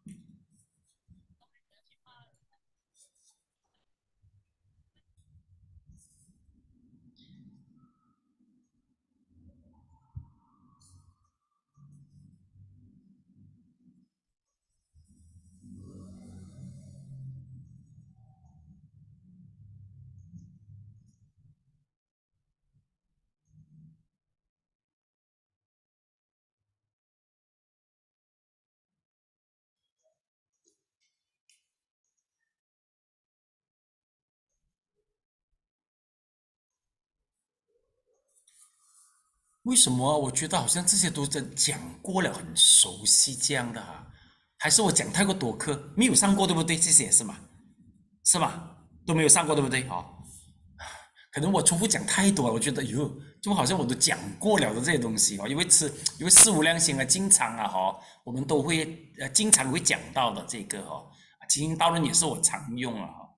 为什么我觉得好像这些都真讲过了，很熟悉这样的哈？还是我讲太过多课，没有上过对不对？这些是吗？是吗？都没有上过对不对？哦，可能我重复讲太多了，我觉得哟，就好像我都讲过了的这些东西哦，因为吃，因为四无量心啊，经常啊哈、哦，我们都会呃经常会讲到的这个哦，起因道论也是我常用啊哈。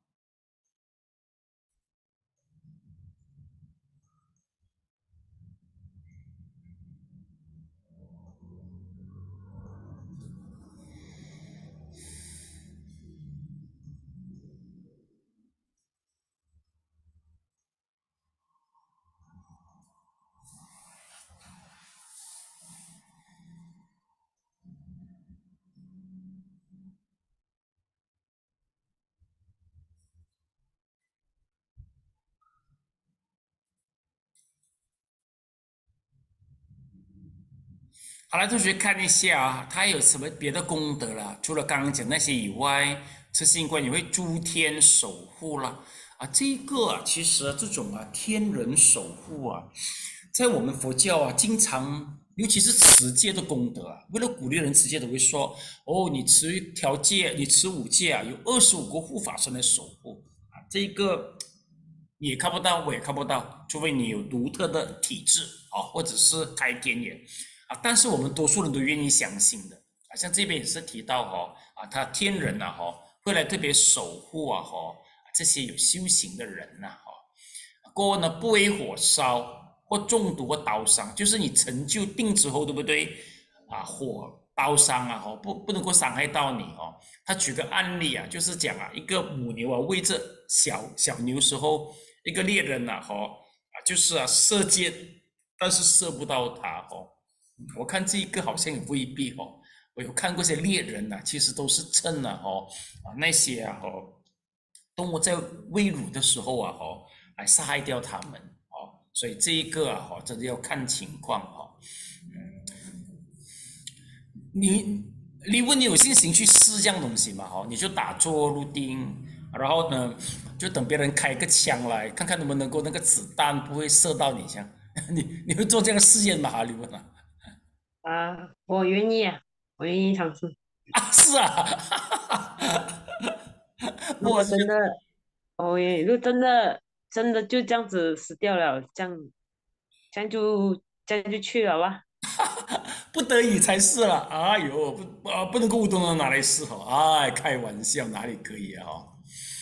好来，同学看一下啊，他有什么别的功德啦？除了刚刚讲那些以外，慈心观也会诸天守护啦。啊，这个啊，其实啊，这种啊天人守护啊，在我们佛教啊，经常，尤其是持戒的功德啊，为了鼓励人持戒，都会说哦，你持一条戒，你持五戒啊，有二十五个护法神来守护啊。这个你也看不到，我也看不到，除非你有独特的体质啊，或者是开天眼。啊，但是我们多数人都愿意相信的啊，像这边也是提到哦，啊，他天人啊，哈，会来特别守护啊，哈，这些有修行的人呐、啊，哈，过后呢，不为火烧或中毒或刀伤，就是你成就定之后，对不对？啊，火刀伤啊，哈，不不能够伤害到你哦。他举个案例啊，就是讲啊，一个母牛啊喂着小小牛时候，一个猎人呐、啊，哈，啊，就是啊射箭，但是射不到它，哈。我看这一个好像也未必哦，我有看过些猎人呐、啊，其实都是趁啊哦啊那些啊哦动物在喂乳的时候啊哦来杀害掉它们哦，所以这一个啊哦真的要看情况哦。嗯，你你问你有信心去试这样东西嘛？哦，你就打坐入定，然后呢就等别人开个枪来看看能不能够那个子弹不会射到你，这样你你会做这样的试验吗？你问啊？ 啊，我愿意啊，我愿意尝试。 啊，是啊， 如果真的，哦耶，如果真的真的就这样子死掉了，这样这样就这样就去了吧。 不得已才是了。哎呦，不啊，不能够无端端拿来试哦。哎，开玩笑，哪里可以啊？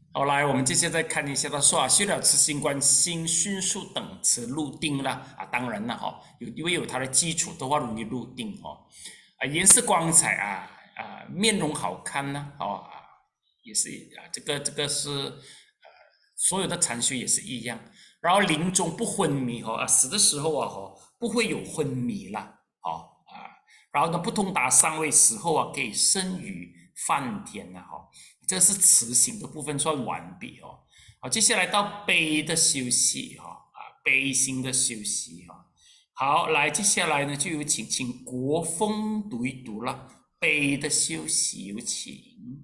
好，来，我们接下来再看一下，他说啊，修了慈心观，心迅速等持入定了啊。当然了哈，有因为有它的基础的话，容易入定哦。啊，颜色光彩啊啊，面容好看呢、哦啊，也是啊，这个这个是呃，所有的禅修也是一样。然后临终不昏迷哈、哦、啊，死的时候啊哈、不会有昏迷了，哦啊，然后呢，不通达上位死后啊，可以生于梵天呐、哈、哦。这是慈行的部分算完毕哦。好，接下来到悲的休息哈、啊，悲心的休息哈、好，来，接下来呢，就有请请国风读一读了，悲的休息有请。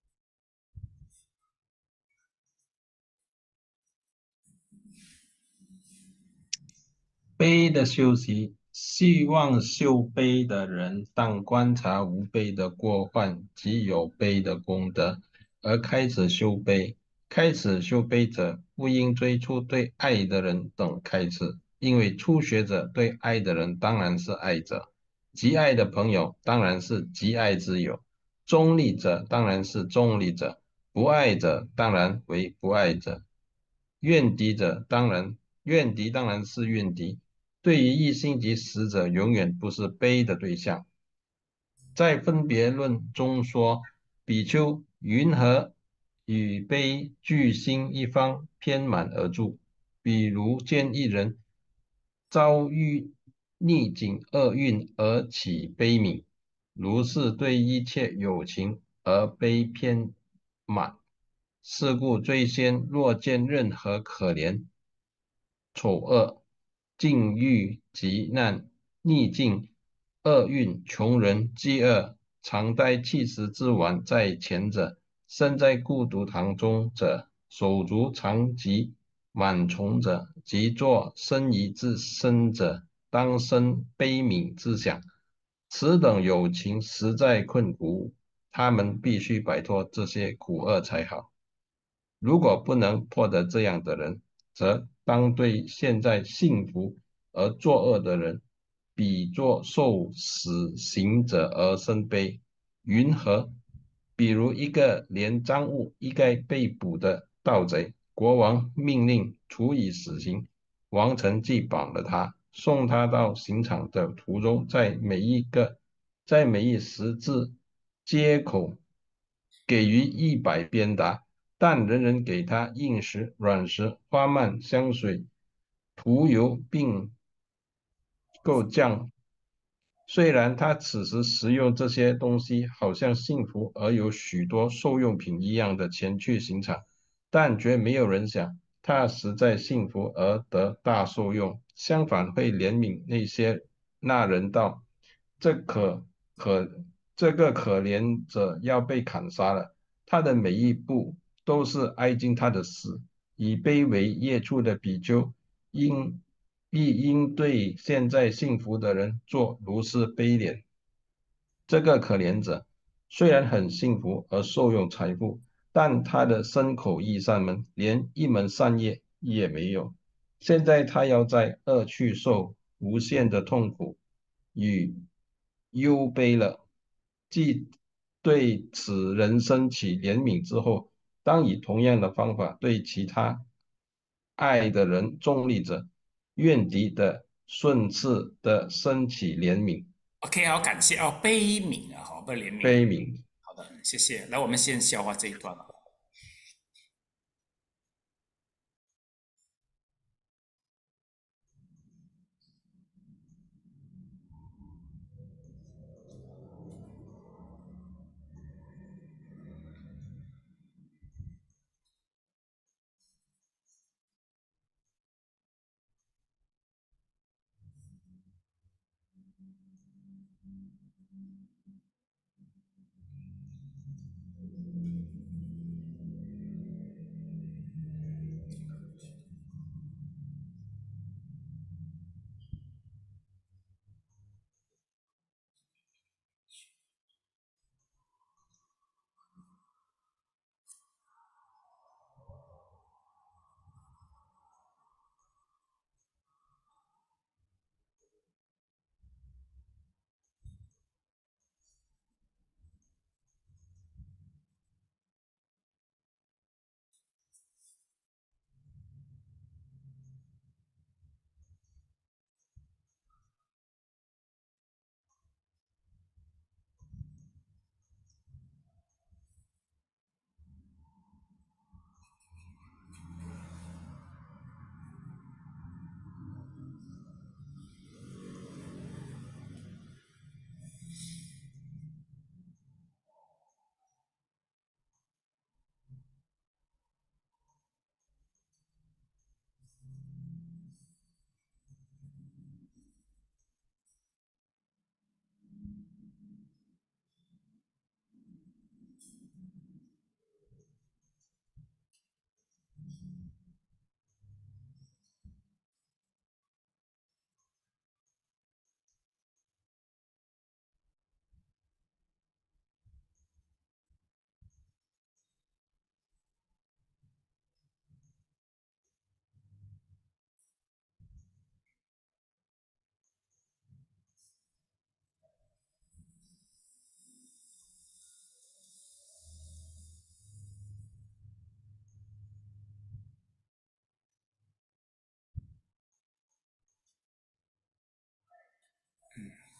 悲的修习，希望修悲的人，当观察无悲的过患及有悲的功德，而开始修悲。开始修悲者，不应追求对爱的人等开始，因为初学者对爱的人当然是爱者，极爱的朋友当然是极爱之友，中立者当然是中立者，不爱者当然为不爱者，怨敌者当然怨敌当然是怨敌。对于一心及死者，永远不是悲的对象。在分别论中说，比丘云何与悲俱心一方偏满而住？比如见一人遭遇逆境厄运而起悲悯，如是对一切有情而悲偏满。是故最先若见任何可怜、丑恶、境遇急难、逆境、厄运、穷人、饥饿、常待气食之晚在前者，身在孤独堂中者，手足常疾满虫者，即作生疑之身者，当生悲悯之想。此等有情实在困苦，他们必须摆脱这些苦厄才好。如果不能破得这样的人，则当对现在幸福而作恶的人，比作受死刑者而生悲。云何？比如一个连赃物一概被捕的盗贼，国王命令处以死刑，王臣既绑了他，送他到刑场的途中，在每一个在每一十字街口给予一百鞭打。但人人给他硬食、软食、花蔓、香水、涂油，并够酱。虽然他此时食用这些东西好像幸福而有许多受用品一样的前去刑场，但绝没有人想他实在幸福而得大受用。相反，会怜悯那些那人道：这可可这个可怜者要被砍杀了。他的每一步都是哀矜他的死。以悲为业处的比丘，应亦应对现在幸福的人做如是悲怜。这个可怜者虽然很幸福而受用财富，但他的身口意善门连一门善业也没有。现在他要在恶趣受无限的痛苦与忧悲了。即对此人生起怜悯之后，当以同样的方法对其他爱的人中立者、怨敌的顺次的升起怜悯。 OK，好，感谢哦，悲悯啊，好，不是怜悯。 悲悯。 好的，谢谢。来，我们先消化这一段了。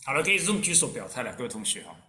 好了，可以用举手表态了，各位同学哈。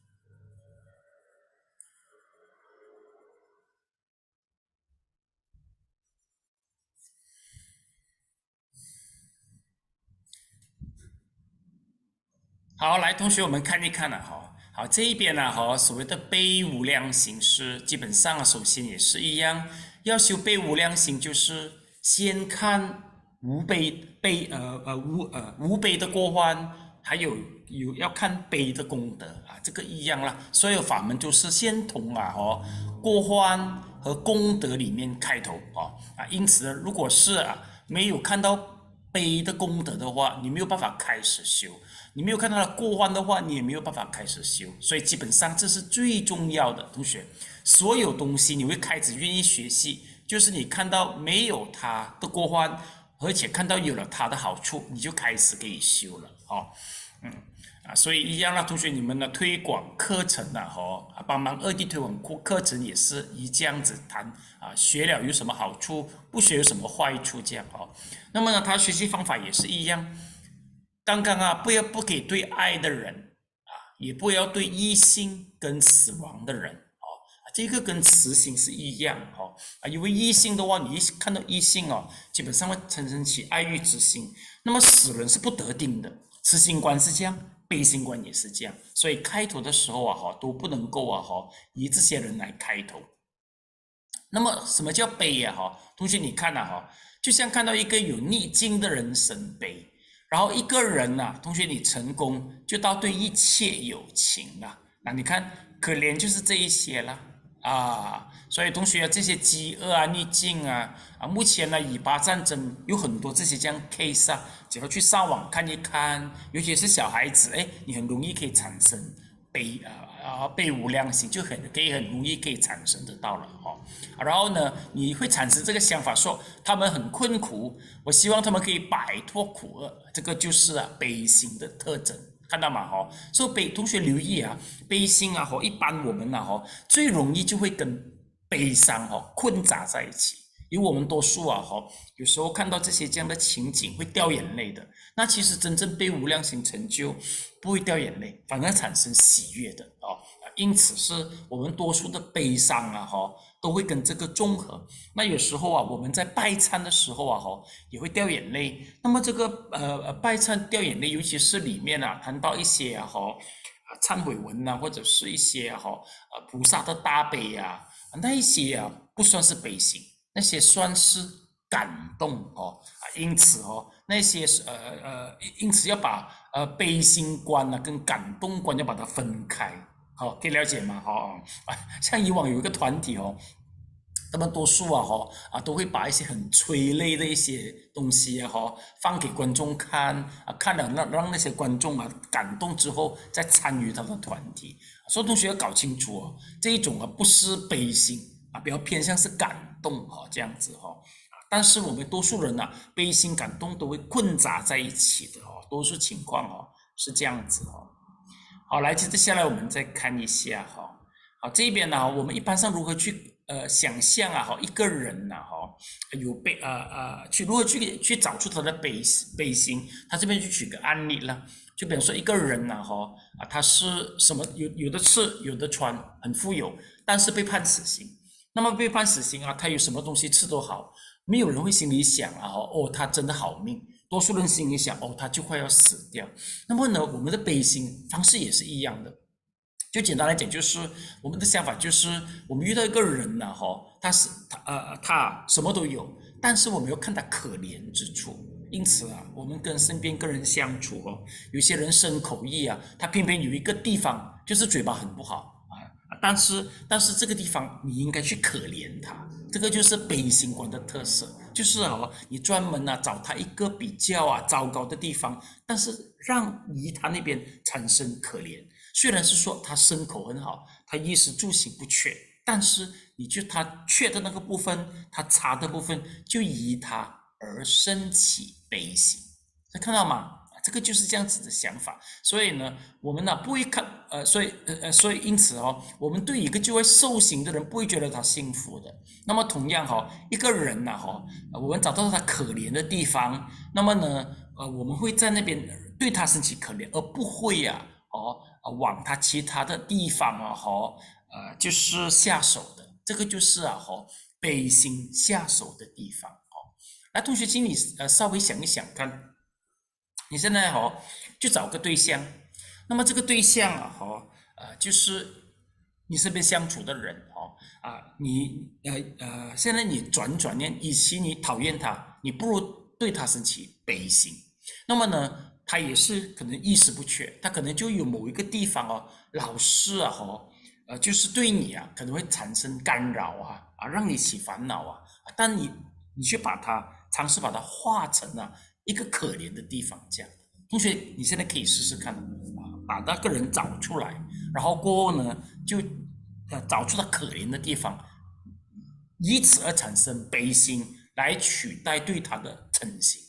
好，来，同学，我们看一看了哈。好，这一边呢，哈，所谓的悲无量行是基本上啊，首先也是一样，要修悲无量行，就是先看无悲悲呃呃无呃无悲的过患，还有有要看悲的功德啊，这个一样啦。所有法门都是先从啊，哦，过患和功德里面开头哦啊，因此如果是啊没有看到悲的功德的话，你没有办法开始修。你没有看到它过患的话，你也没有办法开始修，所以基本上这是最重要的。同学，所有东西你会开始愿意学习，就是你看到没有它的过患，而且看到有了它的好处，你就开始可以修了哦。嗯啊，所以一样啦，同学，你们的推广课程啊，哦，帮忙二地推广课程也是以这样子谈啊，学了有什么好处，不学有什么坏处这样哦。那么呢，他学习方法也是一样。刚刚啊，不要不给对爱的人啊，也不要对异性跟死亡的人哦，这个跟慈心是一样哦啊，因为异性的话，你一看到异性哦，基本上会产生起爱欲之心。那么死人是不得定的，慈心观是这样，悲心观也是这样，所以开头的时候啊，哈都不能够啊，哈以这些人来开头。那么什么叫悲啊？哈，同学你看啊，哈，就像看到一个有逆境的人生悲。然后一个人呐、啊，同学你成功就到对一切有情了。那你看可怜就是这一些了啊。所以同学这些饥饿啊、逆境啊啊，目前呢以巴战争有很多这些这样 case 啊，只要去上网看一看，尤其是小孩子，哎，你很容易可以产生悲啊啊悲无量心，就很可以很容易可以产生得到了哦。然后呢，你会产生这个想法说他们很困苦，我希望他们可以摆脱苦厄，这个就是啊悲心的特征，看到吗？哈，所以悲同学留意啊，悲心啊，哈，一般我们啊，哈，最容易就会跟悲伤哈混杂在一起，因为我们多数啊，哈，有时候看到这些这样的情景会掉眼泪的。那其实真正悲无量心成就不会掉眼泪，反而产生喜悦的哦。因此是我们多数的悲伤啊，哈，都会跟这个综合。那有时候啊，我们在拜忏的时候啊，哈，也会掉眼泪。那么这个呃拜忏掉眼泪，尤其是里面啊谈到一些啊，哈，忏悔文啊，或者是一些啊，哈，呃菩萨的大悲啊，那一些啊不算是悲心，那些算是感动哦。因此哦，那些呃呃，因此要把呃悲心观啊跟感动观要把它分开。好，可以了解吗？好，像以往有一个团体哦，他们多数啊，哈啊都会把一些很催泪的一些东西啊，哈放给观众看啊，看了让让那些观众啊感动之后，再参与他的团体。所以同学要搞清楚哦，这一种啊不是悲心啊，比较偏向是感动哈，这样子哈。但是我们多数人啊，悲心感动都会混杂在一起的哦，多数情况哦是这样子哦。好，来，接着下来我们再看一下哈。好，这边呢，我们一般上如何去呃想象啊？哈，一个人呐，哈，有悲呃呃，去如何去去找出他的悲悲心？他这边就举个案例了，就比如说一个人呐，哈啊，他是什么有有的吃有的穿，很富有，但是被判死刑。那么被判死刑啊，他有什么东西吃都好，没有人会心里想啊，哦，他真的好命。多数人心里想，哦，他就快要死掉。那么呢，我们的悲心方式也是一样的。就简单来讲，就是我们的想法就是，我们遇到一个人呢，哈，他是他呃他什么都有，但是我们要看他可怜之处。因此啊，我们跟身边跟人相处哦，有些人生口意啊，他偏偏有一个地方就是嘴巴很不好啊，但是但是这个地方你应该去可怜他。这个就是悲心观的特色，就是啊，你专门啊找他一个比较啊糟糕的地方，但是让离他那边产生可怜。虽然是说他牲口很好，他衣食住行不缺，但是你就他缺的那个部分，他差的部分，就以他而生起悲心。看到吗？这个就是这样子的想法，所以呢，我们呢不会看，呃，所以呃呃，所以因此哦，我们对一个就会受刑的人不会觉得他幸福的。那么同样哈、哦，一个人呐哈，我们找到他可怜的地方，那么呢， 呃，我们会在那边对他生起可怜，而不会呀、啊，哦，呃往他其他的地方啊，哦，呃，就是下手的，这个就是啊，哦，悲心下手的地方，哦。那同学，请你呃稍微想一想看，你现在哦就找个对象，那么这个对象啊，哦，呃，就是你身边相处的人，哦，啊，你呃呃，现在你转转念，与其你讨厌他，你不如对他生起悲心。那么呢，他也是可能意识不确，他可能就有某一个地方哦，老是啊，哦，呃，就是对你啊，可能会产生干扰啊，啊，让你起烦恼啊，但你你却把它尝试把它化成啊一个可怜的地方，这样。同学，你现在可以试试看啊，把那个人找出来，然后过后呢，就呃找出他可怜的地方，以此而产生悲心，来取代对他的嗔心。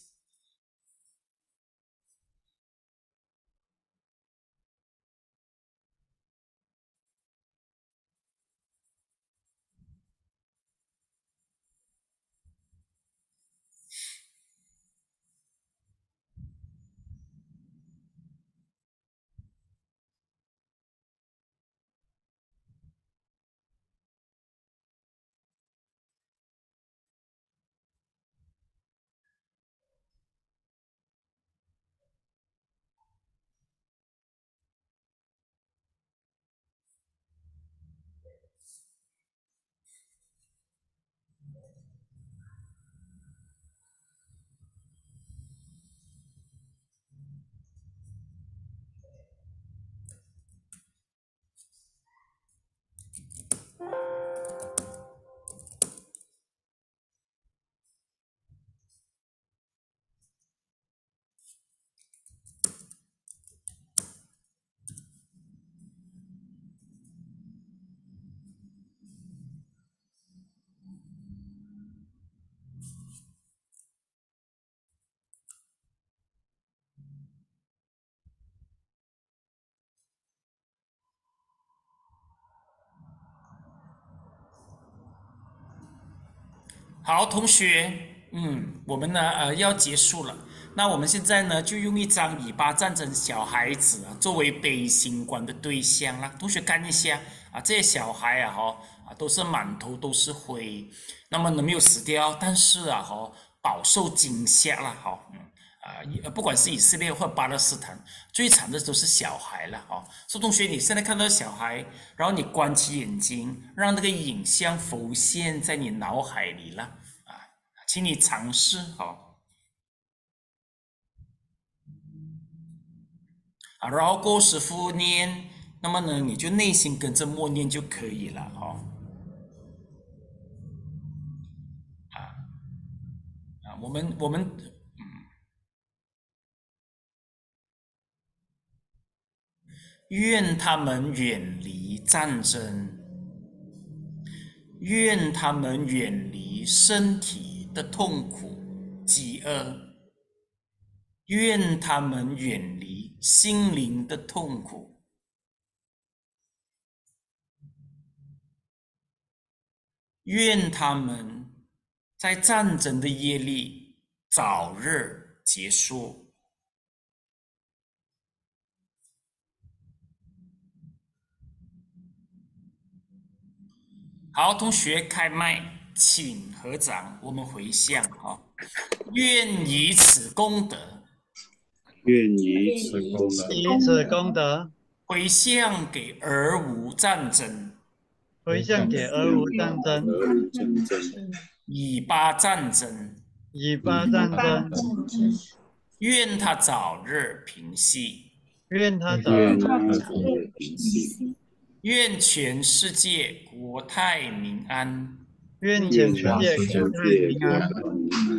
好，同学，嗯，我们呢，呃，要结束了。那我们现在呢，就用一张尾巴战争小孩子啊，作为悲心观的对象啦。同学看一下啊，这些小孩啊，哈，啊，都是满头都是灰，那么呢没有死掉，但是啊，哈，饱受惊吓了，哈，嗯。啊，不管是以色列或巴勒斯坦，最惨的都是小孩了哦。说同学，你现在看到小孩，然后你关起眼睛，让那个影像浮现在你脑海里了啊，请你尝试哦。啊，然后过师傅念，那么呢，你就内心跟着默念就可以了哦。啊啊，我们我们。愿他们远离战争，愿他们远离身体的痛苦、饥饿，愿他们远离心灵的痛苦，愿他们在战争的业力早日结束。好，同学开麦，请合掌，我们回向啊！愿以此功德， 愿以此功德， 以此功德回向给而无战争， 回向给俄乌战争， 俄乌战争， 以巴战争， 以巴战争， 愿它早日平息， 愿它早愿日它早日平息， 愿全世界国泰民安， 愿全世界全世国泰界国民安。 泰民安。